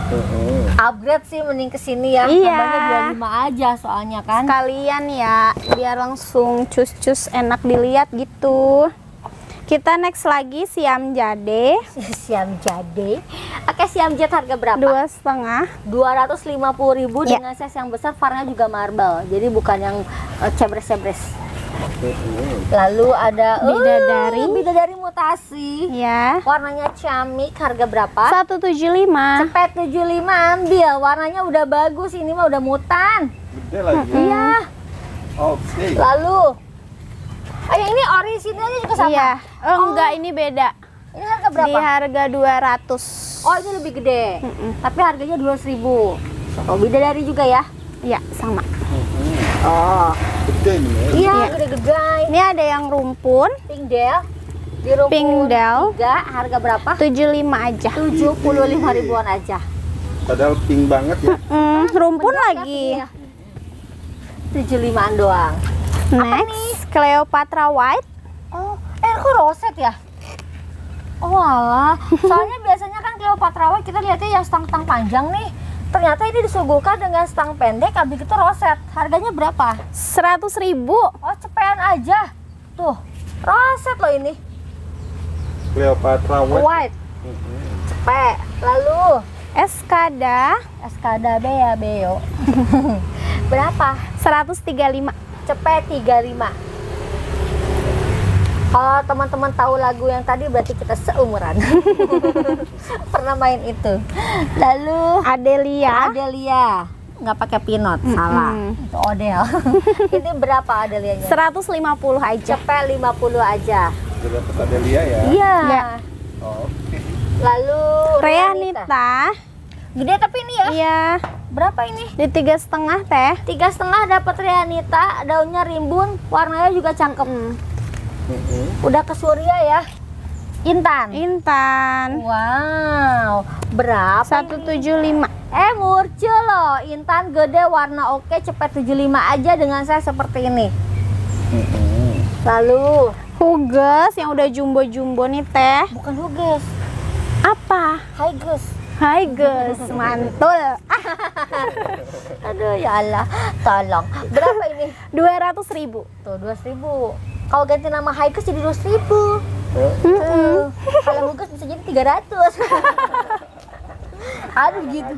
Upgrade sih mending kesini ya. Iya. Tambahnya 25 aja soalnya kan. Sekalian ya, biar langsung cus-cus enak dilihat gitu. Kita next lagi siam jade. Siam jade. Oke, siam jade harga berapa? 2,5. 250.000 Ya. dengan size yang besar, varnya juga marble. Jadi bukan yang cebres-cebres. Lalu ada bidadari mutasi. Ya. Warnanya ciamik, harga berapa? 175. Cepet 75 ambil. Warnanya udah bagus, ini mah udah mutan. Gede lagi. Iya. Oke. Lalu ini orisinalnya juga sama. Iya. Oh, enggak, ini beda. Ini harga berapa? Di harga 200. Oh, ini lebih gede. Tapi harganya 200.000. Oh, bidadari juga ya? Iya, sama. Oh. Gede ini ya. Iya, gede-gede. Ini ada yang rumpun, Pink Del. Di rumpun Pink Del. 3, harga berapa? 75 aja. 75 ribuan aja. Padahal pink banget ya. Rumpun Bener lagi. ya? 75-an doang. Next, Cleopatra White. Oh, kok roset ya? Oh alah, soalnya biasanya kan Cleopatra White kita lihatnya yang stang-stang panjang nih. Ternyata ini disuguhkan dengan stang pendek, habis itu roset. Harganya berapa? 100.000. Oh, cepean aja. Tuh, roset loh ini. Cleopatra White. White. Cepet. Lalu Escada Escada Bea Beo. Berapa? 135. Cepet 35. Kalau teman-teman tahu lagu yang tadi berarti kita seumuran. Pernah main itu. Lalu Adelia. Nggak pakai pinot, salah. Itu Odel. Ini berapa Adelianya? 150 aja. Cepet 50 aja. Sudah dapat Adelia ya. Iya. Ya. Oke. Lalu Reanita. Gede tapi ini ya. Iya, Berapa ini? di 3,5 teh. 3,5 dapat Reanita, daunnya rimbun, warnanya juga cakep. Udah ke Surya ya. Intan. Wow, berapa? 175. Murce loh, Intan gede, warna oke, cepet 75 aja dengan saya seperti ini. Lalu Huges yang udah jumbo-jumbo nih teh. bukan Huges, Apa? Higus. Hai guys, mantul. Aduh ya Allah, tolong. Berapa ini? 200.000. Tuh 200.000. Kalau ganti nama Higus jadi 200.000. Tuh. Kalau Hugus bisa jadi 300. Aduh gitu.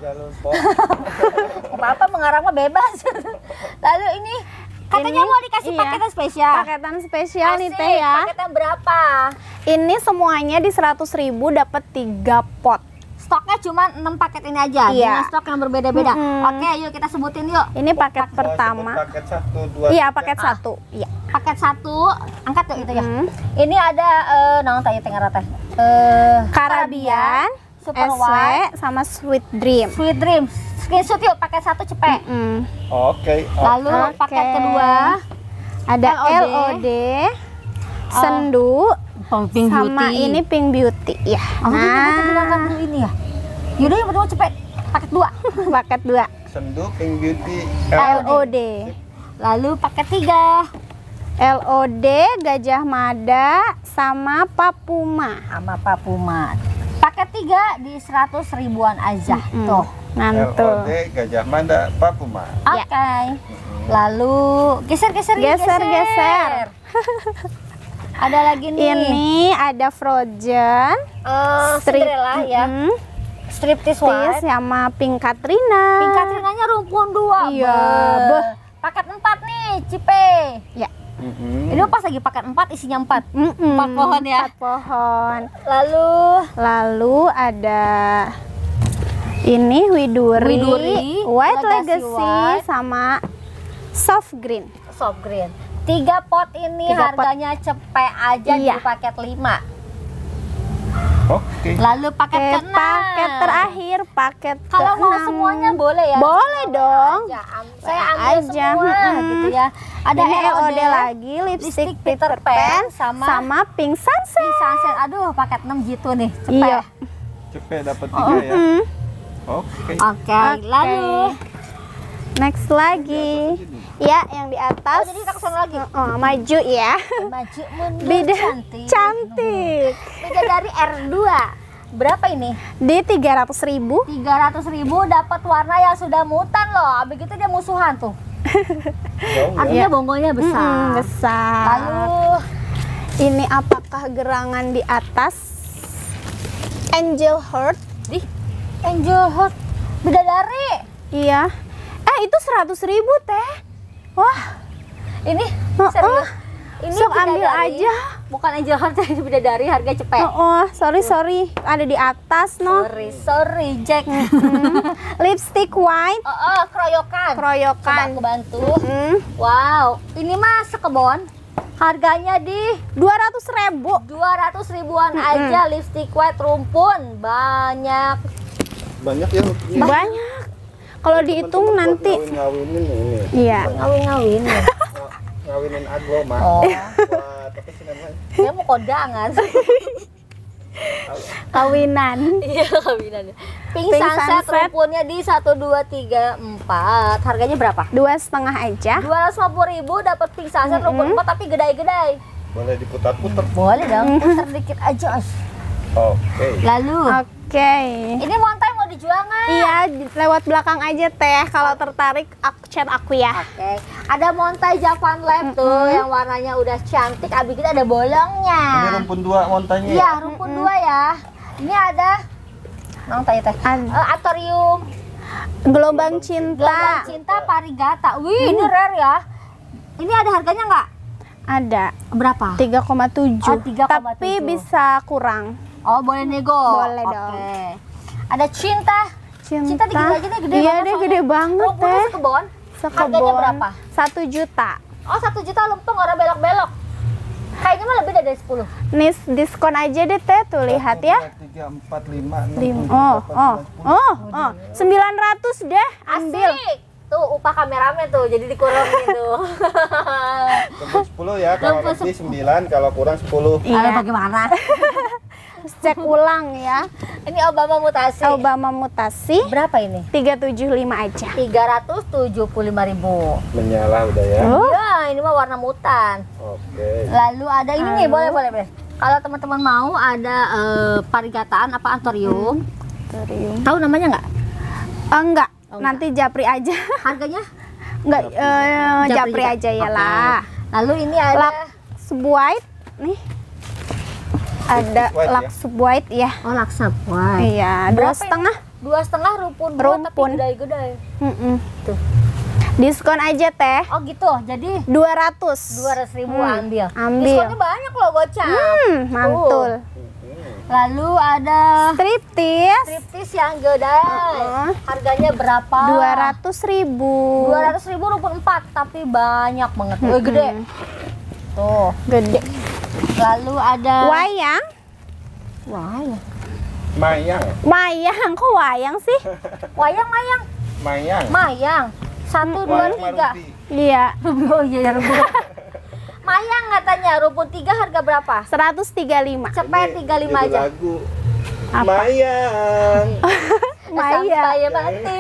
Apa mengarang mah bebas. Lalu ini katanya Ini, mau dikasih iya, paketan spesial. Paketan spesial nih Asik, teh ya. Paketan berapa? Ini semuanya di 100.000 dapat 3 pot. Stoknya cuma 6 paket ini aja. Iya. Dengan stok yang berbeda-beda. Oke, yuk kita sebutin yuk. Ini paket pertama. Paket 1, 2, Iya, paket 1. Iya. Paket 1, angkat yuk itu ya. Ini ada naon teh tengah teh. Karabian, Super SW, White, sama Sweet Dream. Sweet Dreams. Screenshot yuk paket 1 cepet. Oke. Lalu Oke. paket kedua Ada LOD, LOD, Sendu, Pink sama Beauty. ini Pink Beauty. Ya. Oh, kita dulu ini ya. Yaudah yang berdua cepet. Paket 2. Paket 2. Sendu, Pink Beauty, LOD. Lalu paket 3 LOD, Gajah Mada, sama Papuma. sama Papuma. Paket 3 di 100 ribuan aja. Tuh. Mantul. LOD, Gajah Mada, Papuma. Oke. Lalu geser. Geser. Ada lagi nih. Ini ada Frozen, Cinderella ya. Striptease Tis white. sama Pink Katrina. Pink Katrinanya rumpun 2. Iya, beh. Paket 4 nih, Cipe. Ya. Ini pas lagi paket 4 isinya 4. 4 pohon ya. 4 pohon. Lalu ada ini Widuri, White Legacy Legacy, White. sama Soft Green. soft green. 3 pot ini 3 pot. harganya cepet aja Iya. di paket 5. Oke. Lalu paket Oke, ke-6. paket terakhir, paket Kalau mau ke-6. semuanya boleh ya? Boleh dong. Saya ambil Aja. semua gitu ya. Ada Ini LOD LOD lagi, lipstick Peter Pan, sama Pink Sunset. Pink Sunset. Aduh, paket 6 gitu nih. Cepet. Iya. Cepet dapat 3 ya. Oke. Oke, lalu Next lagi. Ya, yang di atas. jadi kita kesana lagi. Maju ya. Maju mundur Beda cantik. cantik. Beda dari R2. Berapa ini? Di 300.000. 300.000 dapat warna yang sudah mutan loh. Abis itu dia musuhan tuh. Artinya bonggonya besar. Besar. Lalu Ini apakah gerangan di atas? Angel Heart. di Angel Heart bidadari. Iya. Itu 100.000 teh. Wah. Ini Oh, serius. Ini sok ambil bidadari. aja. Bukan Angel Heart, ini bidadari harga cepet. Sorry. Ada di atas no. Sorry Jack. Lipstick white. Keroyokan. Keroyokan. Coba aku bantu. Wow. Ini mah sekebon. Harganya di 200.000. 200 ribuan aja. Lipstick white rumpun. Banyak. Banyak ya. Banyak. Kalau dihitung nanti. Ngawinin ini. Iya. Ngawin-ngawin. Ngawinin aglo mah. Oh. Buat apa sih namanya? Dia mau kondangan. Kawinan. Iya, kawinan. Pink Pink sunset sunset. rumpunnya di 1 2 3 4. Harganya berapa? 2,5 aja. 250.000 dapat pink sunset rumpun 4 tapi gede-gede. Boleh diputar-putar. Boleh dong, putar dikit aja. Oke. Lalu, Oke. ini montai mau dijual nggak? Iya, lewat belakang aja teh. Kalau tertarik, chat aku ya. Oke. Ada montai Japan Lab tuh yang warnanya udah cantik. Abis itu ada bolongnya. Ini rumpun 2 montanya. Iya, rumpun 2 ya. Ini ada montai teh. Atorium Gelombang cinta. Gelombang cinta Parigata. Wih, ini rare ya. Ini ada harganya nggak? Ada Berapa? 3,7. Oh, 3,7. Tapi bisa kurang. Oh, boleh nego. Boleh Oke. dong. Ada cinta. Cinta dikit aja deh, gede Iya banget deh, soalnya. gede banget Rumputnya teh. sekebon. Sekebon. Harganya berapa? 1 juta. Oh, 1 juta lempeng orang belok-belok. Kayaknya mah lebih dari 10. Nis diskon aja deh teh, tuh lihat ya. 3, 4, 5, 6, 900 deh, ambil. Asik. Tuh upah kameramen tuh, jadi dikurangin tuh. Lempung 10 ya, kalau Lempung lebih 9, kalau kurang 10. Ada bagaimana? Terus cek ulang ya. Ini Obama mutasi. Obama mutasi Berapa ini? 375 aja. 375.000. Menyala udah ya. Oh. Ya, ini mah warna mutan. Oke. Lalu ada ini nih, boleh. Kalau teman-teman mau ada parigataan apa antorium. Tahu namanya nggak? Enggak, Oh, nanti japri aja. Harganya? Enggak, japri juga? aja ya Oke. lah. Lalu ini ada Lux white nih. Ada White ya? Lux white ya. oh laksa white. Iya, Berapa 2,5. 2,5 rumpun, Rumpun. tapi gede-gede. Tuh. Diskon aja teh. Oh gitu, jadi 200. 200.000 ambil. Ambil. Diskonnya banyak loh gocap. Mantul. Lalu ada Striptease striptis yang gede. Harganya berapa? 200.000. 200.000 rumpun 4, tapi banyak banget. Gede. Tuh. Gede. Lalu ada Wayang. wayang. Mayang. Kok wayang sih? Mayang. Mayang. 1 2 3. Iya, Oh iya rumpun. Mayang katanya rumpun 3 harga berapa? 135. Cepet 35 aja. Lagu. Apa? Mayang. Sampai Mayang. mati.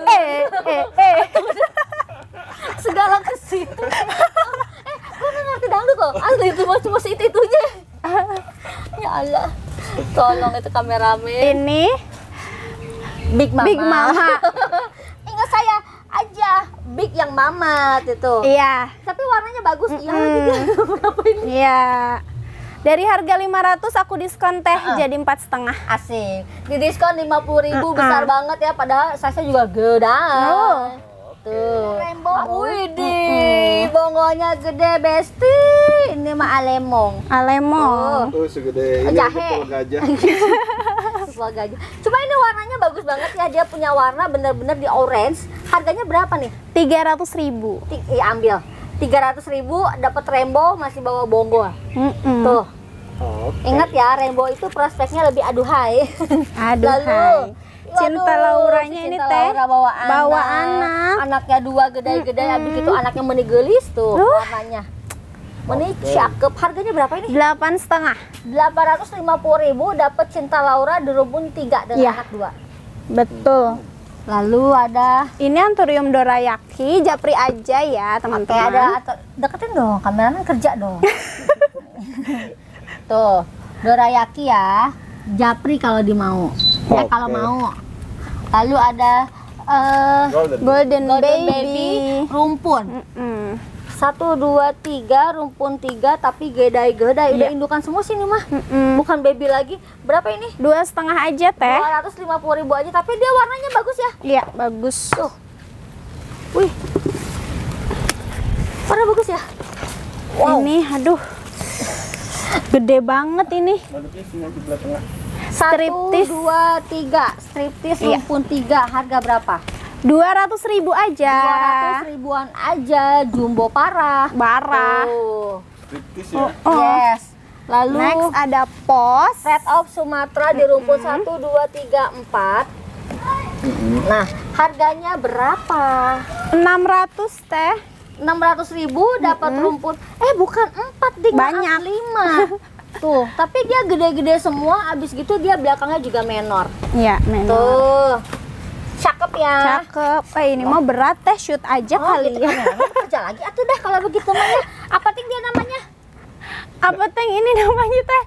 Segala ke situ. Gue gak ngerti dangdut kok. Asli itu cuma itu-itunya. Ya Allah. Tolong itu kameramen. Ini Big Mama. Big Mama. Ingat saya aja Big yang Mama itu. Iya. Tapi warnanya bagus. Iya lagi berapa ini? Iya. Dari harga 500 aku diskon teh jadi 4,5. Asik. Di diskon 50.000 besar banget ya. Padahal size juga gede. Tuh. Rainbow. Widih. Bongonya gede besti. Ini mah alemong. Alemong. Tuh segede ini Jahe. kepala gajah. Sebuah gajah. Cuma ini warnanya bagus banget ya. Dia punya warna bener-bener di orange. Harganya berapa nih? 300.000. Ambil 300.000 dapat rainbow masih bawa bongo. Tuh. Oke. Ingat ya, rainbow itu prospeknya lebih aduhai. Aduh. Cinta Lauranya ini teh bawa anak. Anaknya 2 gede-gede, habis itu anaknya menigelis tuh warnanya. Meni cakep. Harganya berapa ini? 8,5. 850.000 dapat Cinta Laura di rumpun 3 dengan Iya. anak 2. Betul. Lalu ada Ini Anthurium dorayaki, japri aja ya teman-teman. deketin dong, kameramen kerja dong. Tuh, dorayaki ya. japri kalau di mau. Ya Oke. kalau mau. Lalu ada Golden, golden baby. baby rumpun. Mm-mm. 1, 2, 3, rumpun 3 tapi gedai-gedai. Udah Iya. indukan semua sini mah. Mm-mm. Bukan baby lagi. Berapa ini? 2,5 aja teh. 250.000 aja, tapi dia warnanya bagus ya. Iya, bagus. Tuh. Wih. Warna bagus ya. Wow. Ini aduh. Gede banget ini. Bentuknya sini di belah tengah. 1, Striptis. 2, 3. Striptis Iya. rumpun 3. Harga berapa? 200.000 aja. 200 ribuan aja. Jumbo parah. Barah. Tuh. Striptis ya. Oh. Yes. Lalu Next ada pos. Red of Sumatera di rumpun 1, 2, 3, 4. Nah, harganya berapa? 600 teh. 600.000 dapat rumpun. Bukan 4 di Banyak. 5. Tuh, tapi dia gede-gede semua. Abis gitu dia belakangnya juga menor. Iya, menor. Tuh, cakep ya. Cakep. Ini mah berat teh, shoot aja Oh kali. iya, kerja lagi atuh dah kalau begitu mah ya. Apa ting dia namanya? Apa teh ini namanya teh?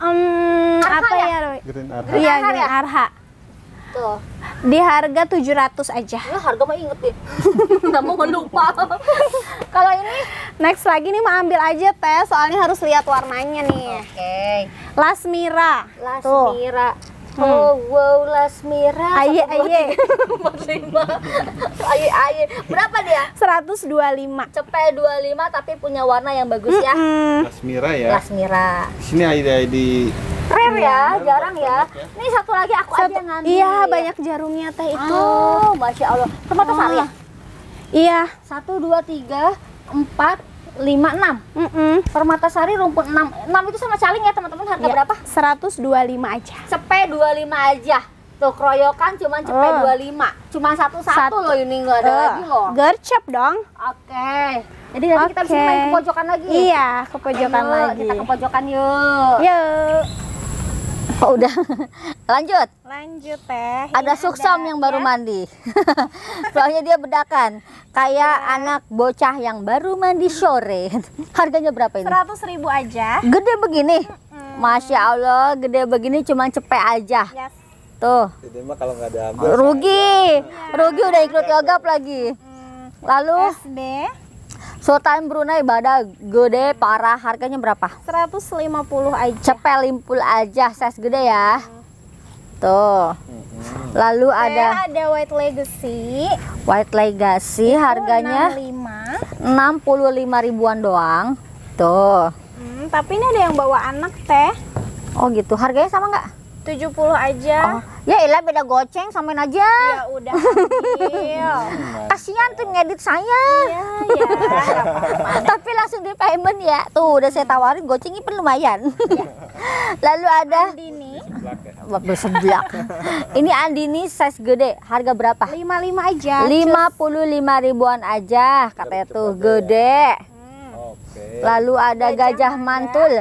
Arha Apa ya? ya? Roy? Green Arha. Iya, Arha Green ya? Arha. Tuh, Di harga 700 aja. ya harga mah inget deh. Nggak mau lupa. Kalau ini, Next lagi nih mah ambil aja teh, soalnya harus lihat warnanya nih. oke, Lasmira. Tuh. Lasmira. Oh wow, Lasmira. Aye, 1, 2, aye. 3, 4, 5. Aye. Berapa dia? 125. Cepet 25 tapi punya warna yang bagus ya. Lasmira ya. Lasmira. Sini ada di Rare ya, jarang ya. Ini satu lagi aku aja ngambil. Iya, banyak jarumnya teh itu. Oh, Masya Allah. Permata sari ya? Iya. 1, 2, 3, 4, 5, 6. Permata sari rumpun 6. 6 itu sama caling ya teman-teman. Harga Iya, berapa? 125 aja. Cepe 25 aja. Tuh keroyokan cuman cepe 25. Cuman satu-satu loh ini, nggak ada lagi loh. Gercep dong. Oke. Jadi nanti kita bisa Oke. main ke pojokan lagi. Iya, ke pojokan Ayo, lagi. kita ke pojokan yuk. Yuk. Oh, udah. Lanjut. Lanjut teh. Ada Ini suksom yang baru mandi. Soalnya dia bedakan. Kayak anak bocah yang baru mandi sore. Harganya berapa ini? 100.000 aja. Gede begini. Masya Allah, gede begini cuma cepet aja. Yes. Tuh. Jadi mah kalau nggak ada ambil. Rugi. Rugi udah ikut yogap lagi. Lalu SB Sultan Brunei Badak gede parah. Harganya berapa? 150 aja. Cepet limpul aja, size gede ya. Tuh. Lalu ada Ada White Legacy. White Legacy, harganya 65 ribuan doang. Tuh. Tapi ini ada yang bawa anak teh. Oh gitu, harganya sama nggak? 70 aja. Oh, ya ilah beda goceng, samain aja. Ya udah ambil. Kasihan tuh ngedit saya. Iya, ya. nggak apa-apa. Tapi langsung di payment ya. Tuh udah saya tawarin gocengnya pun lumayan. Lalu ada Andini berseblak. Ini Andini size gede. Harga berapa? 55 aja. 55 ribuan aja katanya tuh gede. Oke. Lalu ada gajah mantul.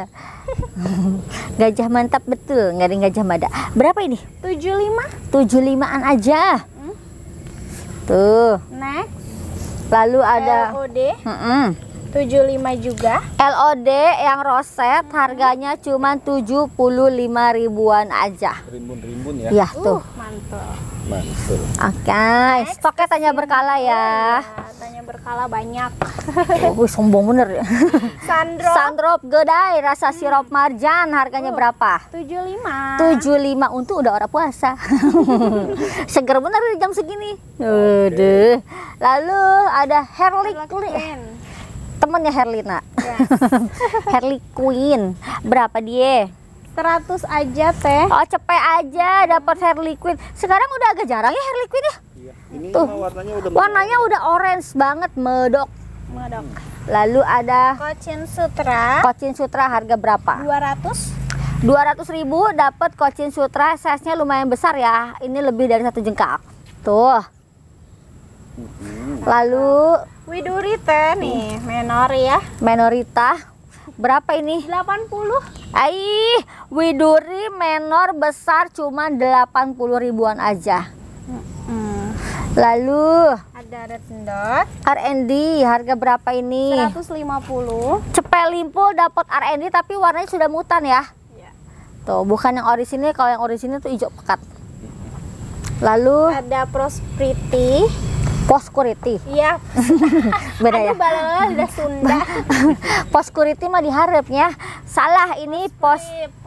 Gajah mantap betul, nggak ada yang gajah mada. Berapa ini? 75. 75-an aja. Tuh. Next. Lalu ada LOD 75 juga. LOD yang roset harganya cuma 75 ribuan aja. Rimbun-rimbun ya. Ya tuh. Mantap. Mantul. Oke, stoknya tanya berkala ya. Tanya berkala banyak. Sombong bener ya. Sandro Sandrop gedai rasa sirup marjan harganya berapa? 75. 75. Untung udah orang puasa. Seger bener di jam segini. Udah. Lalu ada Harley Quinn. Temennya Herlina. Harley Quinn. Berapa dia? 100 aja teh. Oh cepet aja dapat Harley Quinn. Sekarang udah agak jarang ya Harley Quinn ya. Iya. Ini Tuh. mah warnanya udah Warnanya udah orange banget medok. Medok. Lalu ada Cochin Sutra Cochin Sutra harga berapa? 200. 200.000 dapat Cochin Sutra, size-nya lumayan besar ya. Ini lebih dari 1 jengkal. Tuh. Lalu Widuri teh nih, menor ya. Menorita berapa ini? 80. Aih, Widuri menor besar cuma 80 ribuan aja. Lalu Ada Red Dot R&D harga berapa ini? 150. Cepet limpul dapat R&D tapi warnanya sudah mutan ya. Iya. Tuh, bukan yang orisinil. Kalau yang orisinil tuh hijau pekat. Lalu Ada Prosperity. Poskuriti. Iya. Beda ya? Aduh, balala udah Sunda. Poskuriti mah diharapnya. Salah, ini pos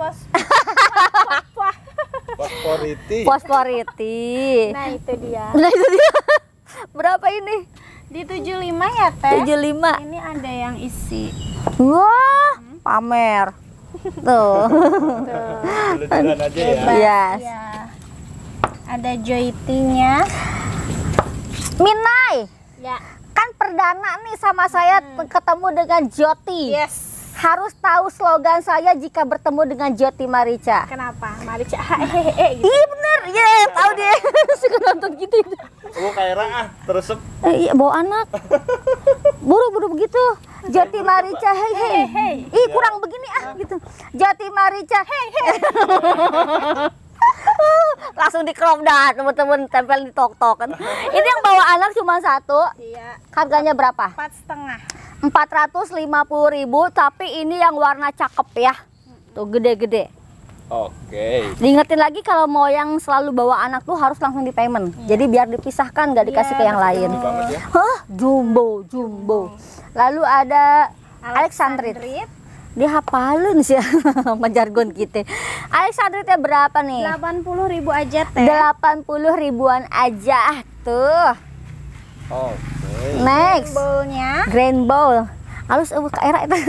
Fosforiti. Fosforiti. Nah, itu dia. Nah, itu dia. Berapa ini? Di 75 ya, Teh? 75. Ini ada yang isi. Wah, pamer. Tuh. Lucuan aja ya. Yes. Ya. Ada Joyty-nya. Minai. Ya. Kan perdana nih sama saya ketemu dengan Joti. Yes. Harus tahu slogan saya jika bertemu dengan Joti Marica. Kenapa? Marica hehehe gitu. Iya bener, iya tahu dia. Suka nonton gitu. Oh, kayak ah, teresep. Iya bawa anak. Buru-buru begitu. Joti Marica, hei hei. Ih kurang begini gitu. Joti Marica, hei hei. Langsung di crop dah teman-teman, tempel di tok-tok kan. Ini yang bawa anak cuma satu. Iya. Harganya berapa? 4,5. 450.000, tapi ini yang warna cakep ya. Tuh gede-gede. Oke. Diingetin lagi kalau mau yang selalu bawa anak tuh harus langsung di payment. Jadi biar dipisahkan, nggak dikasih ke yang lain. Banget ya. Hah, jumbo. Lalu ada Alexandrit. Dia hafalin sih sama jargon kita. Alexandritnya berapa nih? 80.000 aja, Teh. 80.000-an aja tuh. Oke. Next, Bowlnya Grand Bowl. Halus ke era itu.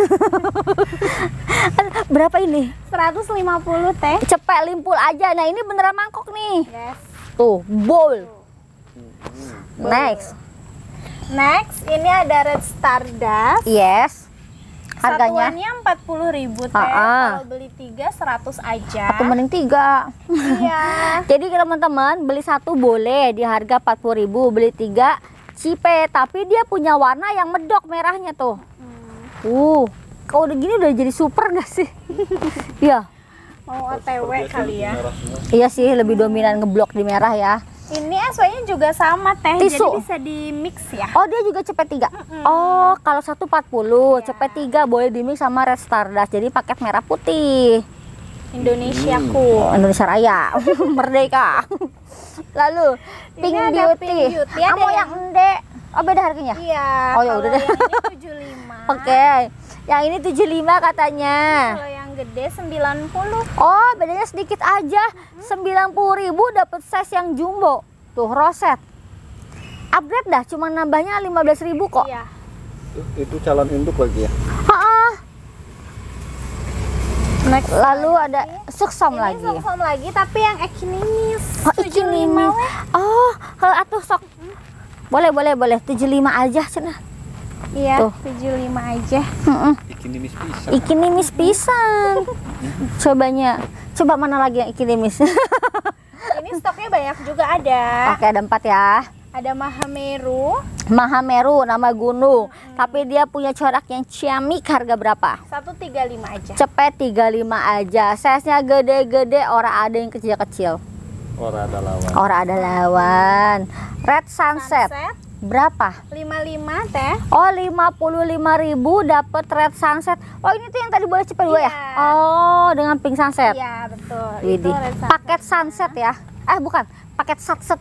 Berapa ini? 150, Teh. Cepet limpul aja. Nah, ini beneran mangkok nih. Yes. Tuh, bowl. Next. Next, ini ada Red Stardust. Yes. Harganya Satuannya 40.000, Teh. Kalau beli 3 100 aja. atau mending 3. Iya. Jadi teman-teman beli satu boleh di harga 40.000, beli 3 cipe, tapi dia punya warna yang medok merahnya tuh. Kalau udah gini udah jadi super gak sih? Iya. Mau OTW kali ya. Iya sih, lebih dominan ngeblok di merah ya. Ini SW-nya juga sama, Teh. Tisu. Jadi bisa di mix ya. Oh, dia juga cepet 3. Oh, kalau satu 40, cepet 3 boleh di mix sama Red Stardust. Jadi paket merah putih. Indonesiaku. Indonesia Raya. Merdeka. Lalu Pink Ini ada Beauty. Pink Beauty, ada Kamu yang yang- ende. Oh, beda harganya? Iya. Oh, ya udah deh. Kalau yang ini 75. Oke. Yang ini 75 katanya. Kalau yang gede 90. Oh, bedanya sedikit aja. 90.000 dapat size yang jumbo. Tuh, roset. Upgrade dah, cuma nambahnya 15.000 kok. Iya. Itu calon induk lagi ya. Ha-ah. Next Lalu ada suksom ini lagi. som-som lagi tapi yang ekinimis. Oh, ikinimis. Oh, kalau atuh sok. Boleh. 75 aja cenah. Iya, Tuh. 75 aja. Ikinimis bisa. Ikinimis pisan. Coba mana lagi yang ikinimis? Ini stoknya banyak juga ada. Oke, ada 4 ya. Ada Mahameru Mahameru nama gunung, tapi dia punya corak yang ciamik. Harga berapa? 135 aja. Cepet 35 aja. Size-nya gede-gede, ora ada yang kecil-kecil. Orang ada lawan. Ora ada lawan. Red Sunset. Berapa? 55, Teh. Oh, 55.000 dapat Red Sunset. Oh, ini tuh yang tadi boleh cepet 2 ya? Iya. Oh, dengan Pink Sunset. Iya, betul. Widih. Itu Red Sunset. Paket Sunset ya? Bukan, paket Sunset.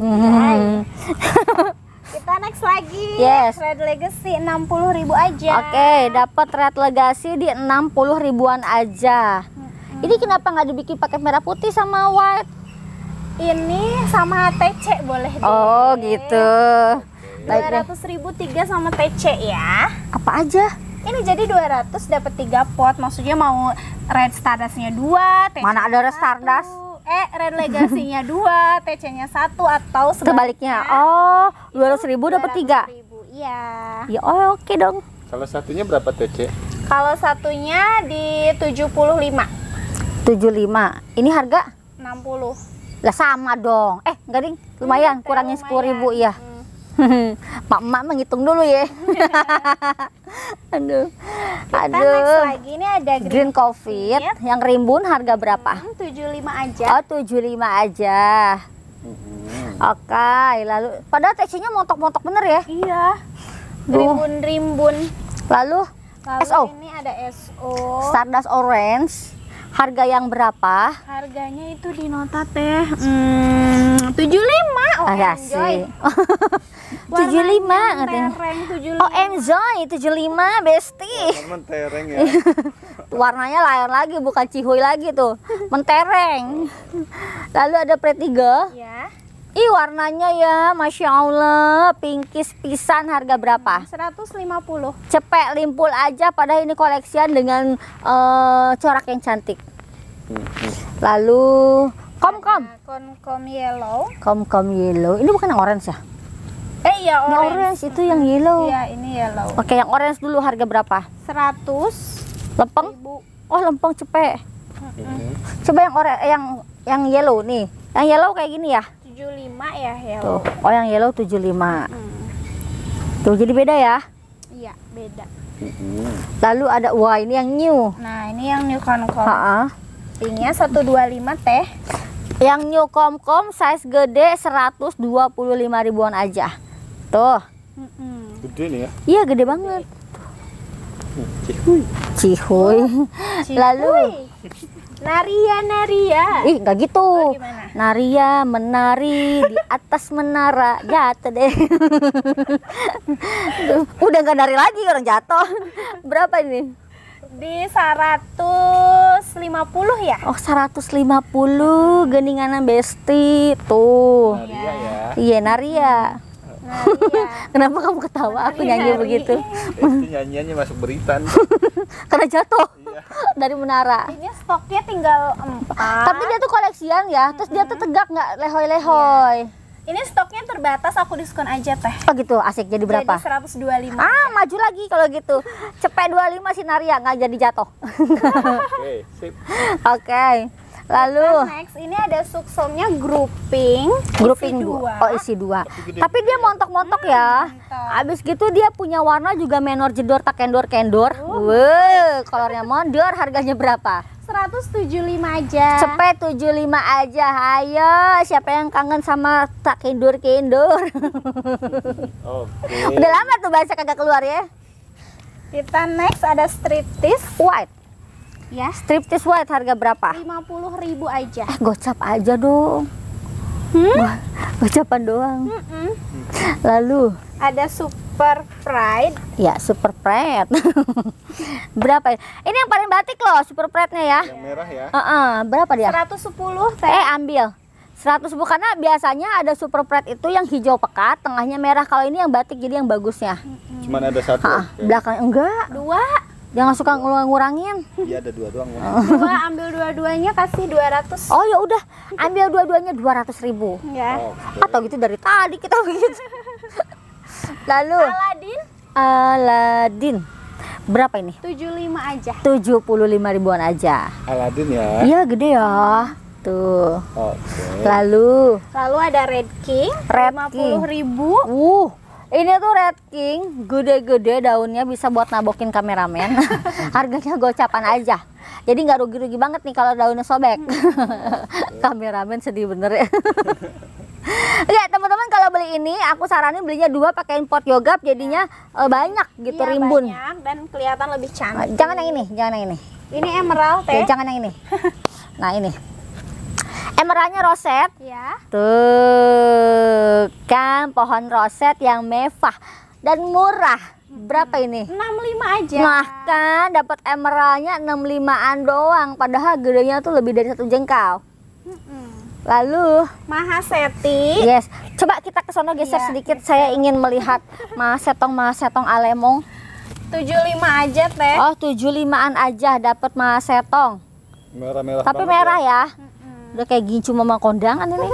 Kita next lagi. Yes. Red Legacy 60.000 aja. Oke, dapat Red Legacy di 60.000-an aja. Ini kenapa nggak dibikin paket merah putih sama white? Ini sama TC boleh deh. Oh, gitu. Baik deh. 200.000 3 sama TC ya. Apa aja? Ini jadi 200 dapat 3 pot. Maksudnya mau Red Stardust-nya 2, TC Mana ada Red Stardust? Red Legacy-nya 2, TC-nya 1 atau Sebaliknya. Oh, 200.000 dapat 3. 200.000. Iya. Ya, oh, oke dong. Kalau satunya berapa TC? Kalau satunya di 75. 75. Ini harga? 60. Lah sama dong. Enggak ding, lumayan, kurangnya 10.000 ya. Mak emak menghitung dulu ya. Aduh. Kita next lagi ini ada Green Coffee yang rimbun harga berapa? 75 aja. Oh, 75 aja. Oke, lalu padahal TC-nya montok-montok bener ya. Iya. Duh. Rimbun-rimbun. Lalu Lalu SO. ini ada SO. Stardust Orange Harga yang berapa? Harganya itu di nota teh 75. Oh, Ah, enjoy. sih. 75 katanya. Tereng 75. Oh, enjoy 75 Besti. Mentereng ya. Warnanya lain lagi, bukan cihuy lagi tuh. Mentereng. Lalu ada Pretiga. Ya, Ih, warnanya ya, Masya Allah, pinkies pisan. Harga berapa? 150. Cepek limpul aja, padahal ini koleksian dengan corak yang cantik. Lalu Komkom. Nah, Komkom yellow. Komkom yellow. Ini bukan yang orange ya? Iya, Ini orange, itu yang yellow. Iya, ini yellow. Oke, yang orange dulu harga berapa? 100.000. Lempeng? Oh, lempeng cepek. Coba yang orange, yang yellow nih. Yang yellow kayak gini ya? 75 ya Tuh. yellow. Oh, yang yellow 75. Tuh, jadi beda ya. Iya, beda. Lalu ada, wah ini yang new. Nah, ini yang new Komkom. Ha-ha. Tingginya 125 teh. Yang new Komkom size gede 125 ribuan aja. Tuh. Gede nih ya. Iya, gede banget. Cihuy. Cihuy. Lalu Naria. ih, nggak gitu. Oh, gimana? Naria menari di atas menara, jatuh deh. Udah nggak nari lagi, orang jatuh. Berapa ini? Di 150 ya? Oh, 150 geninganan Besti. Tuh. Naria ya. Iya, Naria. Naria. Kenapa kamu ketawa aku nyanyi Nari. begitu? Itu nyanyiannya masuk berita nih. Karena jatuh Iya. dari menara. Ini stoknya tinggal 4. Tapi dia tuh koleksian ya, terus dia tuh tegak, nggak lehoy-lehoy. Ini stoknya terbatas, aku diskon aja teh. Oh gitu, asik. Jadi berapa? Jadi 125. Ah, maju lagi kalau gitu. Cepet 25 si Naria, nggak jadi jatuh. Oke, sip. Oke. Lalu Next, ini ada suksomnya grouping. grouping isi dua. dua. Oh, isi dua. gede. Tapi dia montok-montok ya. mantap. Abis gitu dia punya warna juga menor jedor tak kendor-kendor. Wah, kolornya mondor. Harganya berapa? 175 aja. Cepet 75 aja. Ayo, siapa yang kangen sama tak kendor-kendor? Oke. Udah lama tuh bahasa kagak keluar ya. Kita next ada striptease. White. Ya, Striptease white harga berapa? 50.000 aja. Gocap aja dong. Gocapan doang. Lalu Ada super pride. ya super pride. Berapa ya? Ini yang paling batik loh, super pride-nya ya. Yang merah ya. Berapa dia? 110 teh. Ambil 110 karena biasanya ada super pride itu yang hijau pekat, tengahnya merah. Kalau ini yang batik jadi yang bagusnya. Cuman ada satu. Oke. Belakang enggak. 2. Jangan suka ngurangin. Iya, ada dua doang. 2 ambil dua-duanya kasih 200. Oh ya udah, ambil dua-duanya 200.000. Ya. Oke. Atau gitu dari tadi kita begitu. Lalu Aladin Aladin. Berapa ini? 75 aja. 75 ribuan aja. Aladin ya. Iya, gede ya. Tuh. Oke. Lalu Lalu ada Red King. Red 50.000. Ini tuh Red King, gede-gede daunnya, bisa buat nabokin kameramen. Harganya gocapan aja. Jadi nggak rugi-rugi banget nih kalau daunnya sobek. Kameramen sedih bener ya. Oke, teman-teman, kalau beli ini aku saranin belinya 2, pakein pot yogurt jadinya banyak gitu, Iya, rimbun. banyak dan kelihatan lebih cantik. Jangan yang ini, jangan yang ini. Ini emerald teh. Jangan yang ini. Nah, ini. Emeraldnya roset. Ya. Tuh kan pohon roset yang mewah dan murah. Berapa ini? 65 aja. Nah kan dapat emeraldnya 65-an doang, padahal gedenya tuh lebih dari 1 jengkal. Lalu Mahaseti. yes, coba kita ke sono geser Iya, sedikit. Saya ingin melihat Mahasetong Alemong. 75 aja teh. Oh, 75-an aja dapat Mahasetong. Merah-merah. Tapi banget merah ya. Udah kayak gincu mama kondangan ini.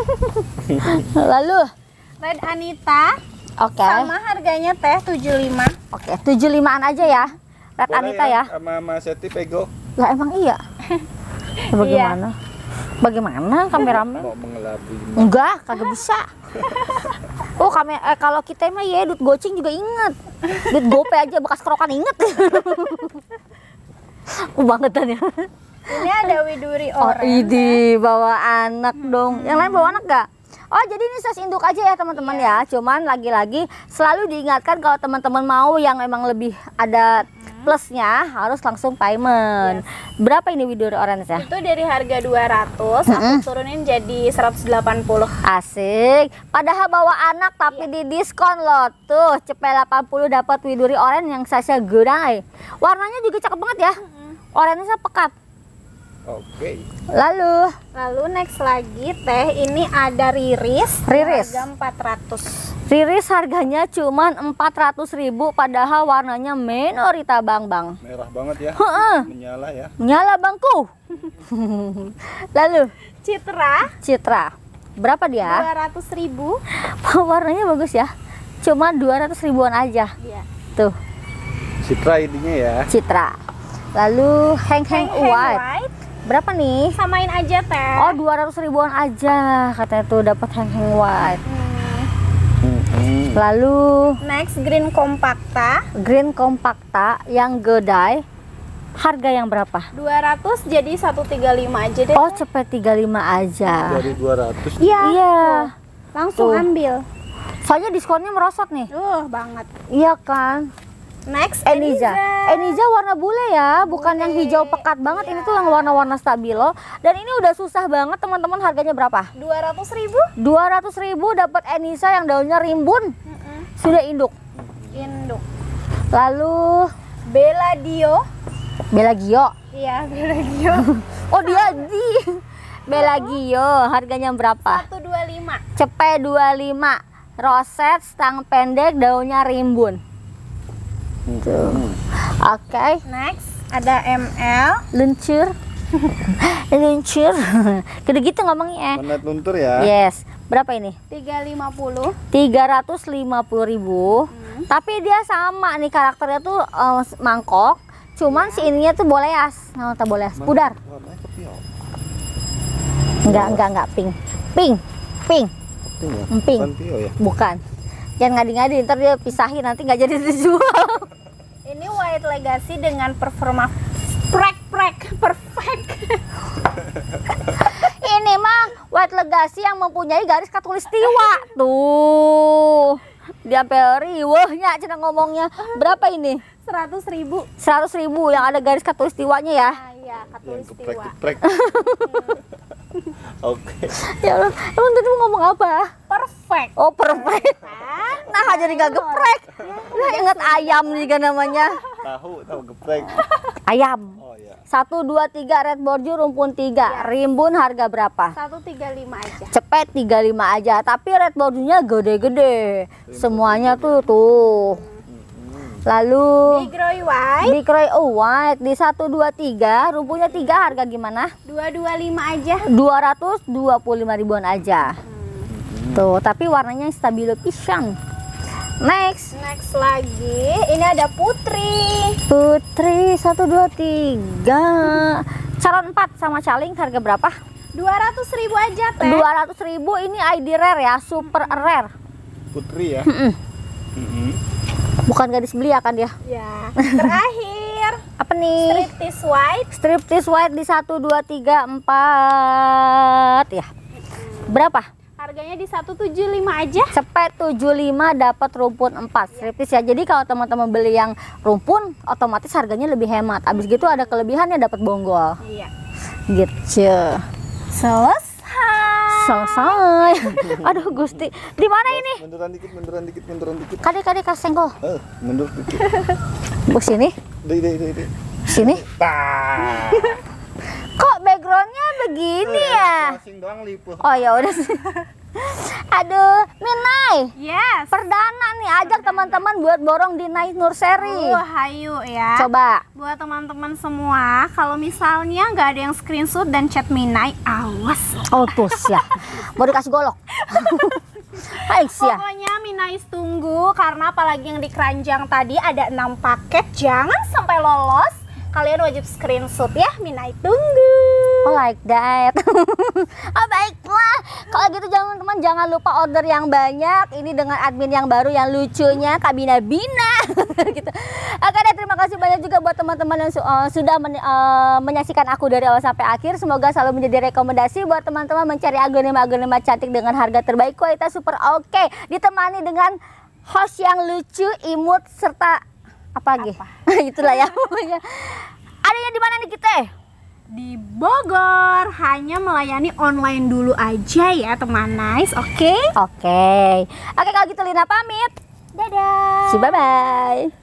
Lalu Red Anita. oke. Sama harganya teh 75. Oke, 75-an aja ya. Red Boleh Anita ya. Sama Mas Seti pego. Lah emang iya. Bagaimana? Bagaimana kameramen? Mau mengelabui. Enggak, kagak bisa. Oh, kalau kita mah ya duit goceng juga inget. Duit gope aja bekas kerokan inget. Bangetan ya. Ini ada Widuri Oh, Orange. idi bawa anak dong. Yang lain bawa anak gak? Oh, jadi ini size induk aja ya teman-teman ya. Cuman lagi-lagi selalu diingatkan kalau teman-teman mau yang memang lebih ada Plusnya harus langsung payment. Berapa ini Widuri Orange ya? Itu dari harga 200 aku turunin jadi 180. Asik. Padahal bawa anak tapi di diskon loh. Tuh, cepet 80 dapat Widuri Orange yang size gudang. Warnanya juga cakep banget ya. Orange-nya pekat. Oke. Lalu Next lagi teh ini ada Riris. Harga 400. Riris harganya cuman 400.000 padahal warnanya Menorita Bang. Merah banget ya. Menyala ya. Nyala bangku. Lalu Citra. Berapa dia? 200.000. Warnanya bagus ya. Cuma 200 ribuan aja. Iya. Tuh. Citra ininya ya. Citra. Lalu Hang White. Berapa nih? Samain aja teh. Oh, 200 ribuan aja katanya tuh dapat Hang White. Lalu Next Green Compacta yang gedai. Harga yang berapa? 200 jadi 135 aja deh. Oh, cepet 35 aja. Dari 200. Iya. Langsung Tuh. ambil. Soalnya diskonnya merosot nih. Banget. Iya kan? Next Eniza warna bule ya, bukan yang hijau pekat banget. Ini tuh yang warna-warna stabilo. Dan ini udah susah banget teman-teman. Harganya berapa? 200.000. 200.000 dapat Eniza yang daunnya rimbun. Sudah induk. Lalu Bella Gio. Iya, Bella Gio. Oh, dia di Bella Gio. Harganya berapa? 125. Cepet 25. Roset, stang pendek, daunnya rimbun. Oke. Next ada ML. Luncur. Gede gitu ngomongnya. Warna luntur ya. Yes. Berapa ini? 350. 350.000. Tapi dia sama nih karakternya tuh mangkok. Cuman si ininya tuh boleas. Tak boleas. Pudar. Warnanya kepiau. Enggak pink. Pink. Pink ya? Pink. Bukan pio ya? Bukan. Jangan ngadi-ngadi, ntar dia pisahin nanti nggak jadi dijual. Ini White Legacy dengan performa perfect. Ini mah White Legacy yang mempunyai garis katulistiwa. Tuh. Dia sampai riweuhnya cenah ngomongnya. Berapa ini? 100.000. 100.000 yang ada garis katulistiwanya ya. Iya, Yang katulistiwa. geprek. Oke. Ya Allah, emang tadi mau ngomong apa? Perfect. Oh, perfect. Nah, jadi nggak geprek. Nah, ingat ayam juga namanya. Tahu geprek. Ayam. Oh iya. 1, 2, 3 red borju rumpun 3. Rimbun harga berapa? 135 aja. Cepet 35 aja, tapi red borjunya gede-gede. Semuanya tuh. Lalu Big Roy White di 1, 2, 3 rumpunya 3 harga gimana? 225 aja. 225 ribuan aja. Tuh, tapi warnanya stabilo pisan. Next lagi ini ada Putri 1, 2, 3 calon 4 sama caling harga berapa? 200.000 aja teh. 200.000 ini ID rare ya, super rare. Putri ya. Bukan gadis belia kan dia? Ya. Terakhir Apa nih? Striptease white di 1, 2, 3, 4 ya. Berapa? Harganya di 175 aja. Cepet 75 dapat rumpun 4 striptease ya. Jadi kalau teman-teman beli yang rumpun otomatis harganya lebih hemat. Abis gitu ada kelebihannya dapat bonggol. Iya. Gitu. Selesai. Aduh Gusti, di mana ini? Munduran dikit. Kade kas senggol. Mundur dikit. Bu sini. Deh. Sini. Tah. Kok backgroundnya begini ya? Masing doang lipuh. Oh ya udah sih. Aduh, Minai. Yes. Perdana nih ajak teman-teman buat borong di Night Nursery. Hayu ya. Coba. Buat teman-teman semua, kalau misalnya nggak ada yang screenshot dan chat Minai, awas. Oh tuh ya. Mau dikasih golok. Baik ya. Pokoknya Minai tunggu karena apalagi yang di keranjang tadi ada 6 paket, jangan sampai lolos. Kalian wajib screenshot ya, Minai tunggu. Oh like that. Oh baiklah. Kalau gitu jangan lupa order yang banyak. Ini dengan admin yang baru yang lucunya Kak Bina gitu. Oke deh, terima kasih banyak juga buat teman-teman yang sudah menyaksikan aku dari awal sampai akhir. Semoga selalu menjadi rekomendasi buat teman-teman mencari aglonema cantik dengan harga terbaik, kualitas super oke. Ditemani dengan host yang lucu, imut serta Apa lagi? Itulah ya. Adanya di mana nih kita? Di Bogor, hanya melayani online dulu aja ya teman nice, oke? Oke, kalau gitu Lina pamit. Dadah. Bye bye.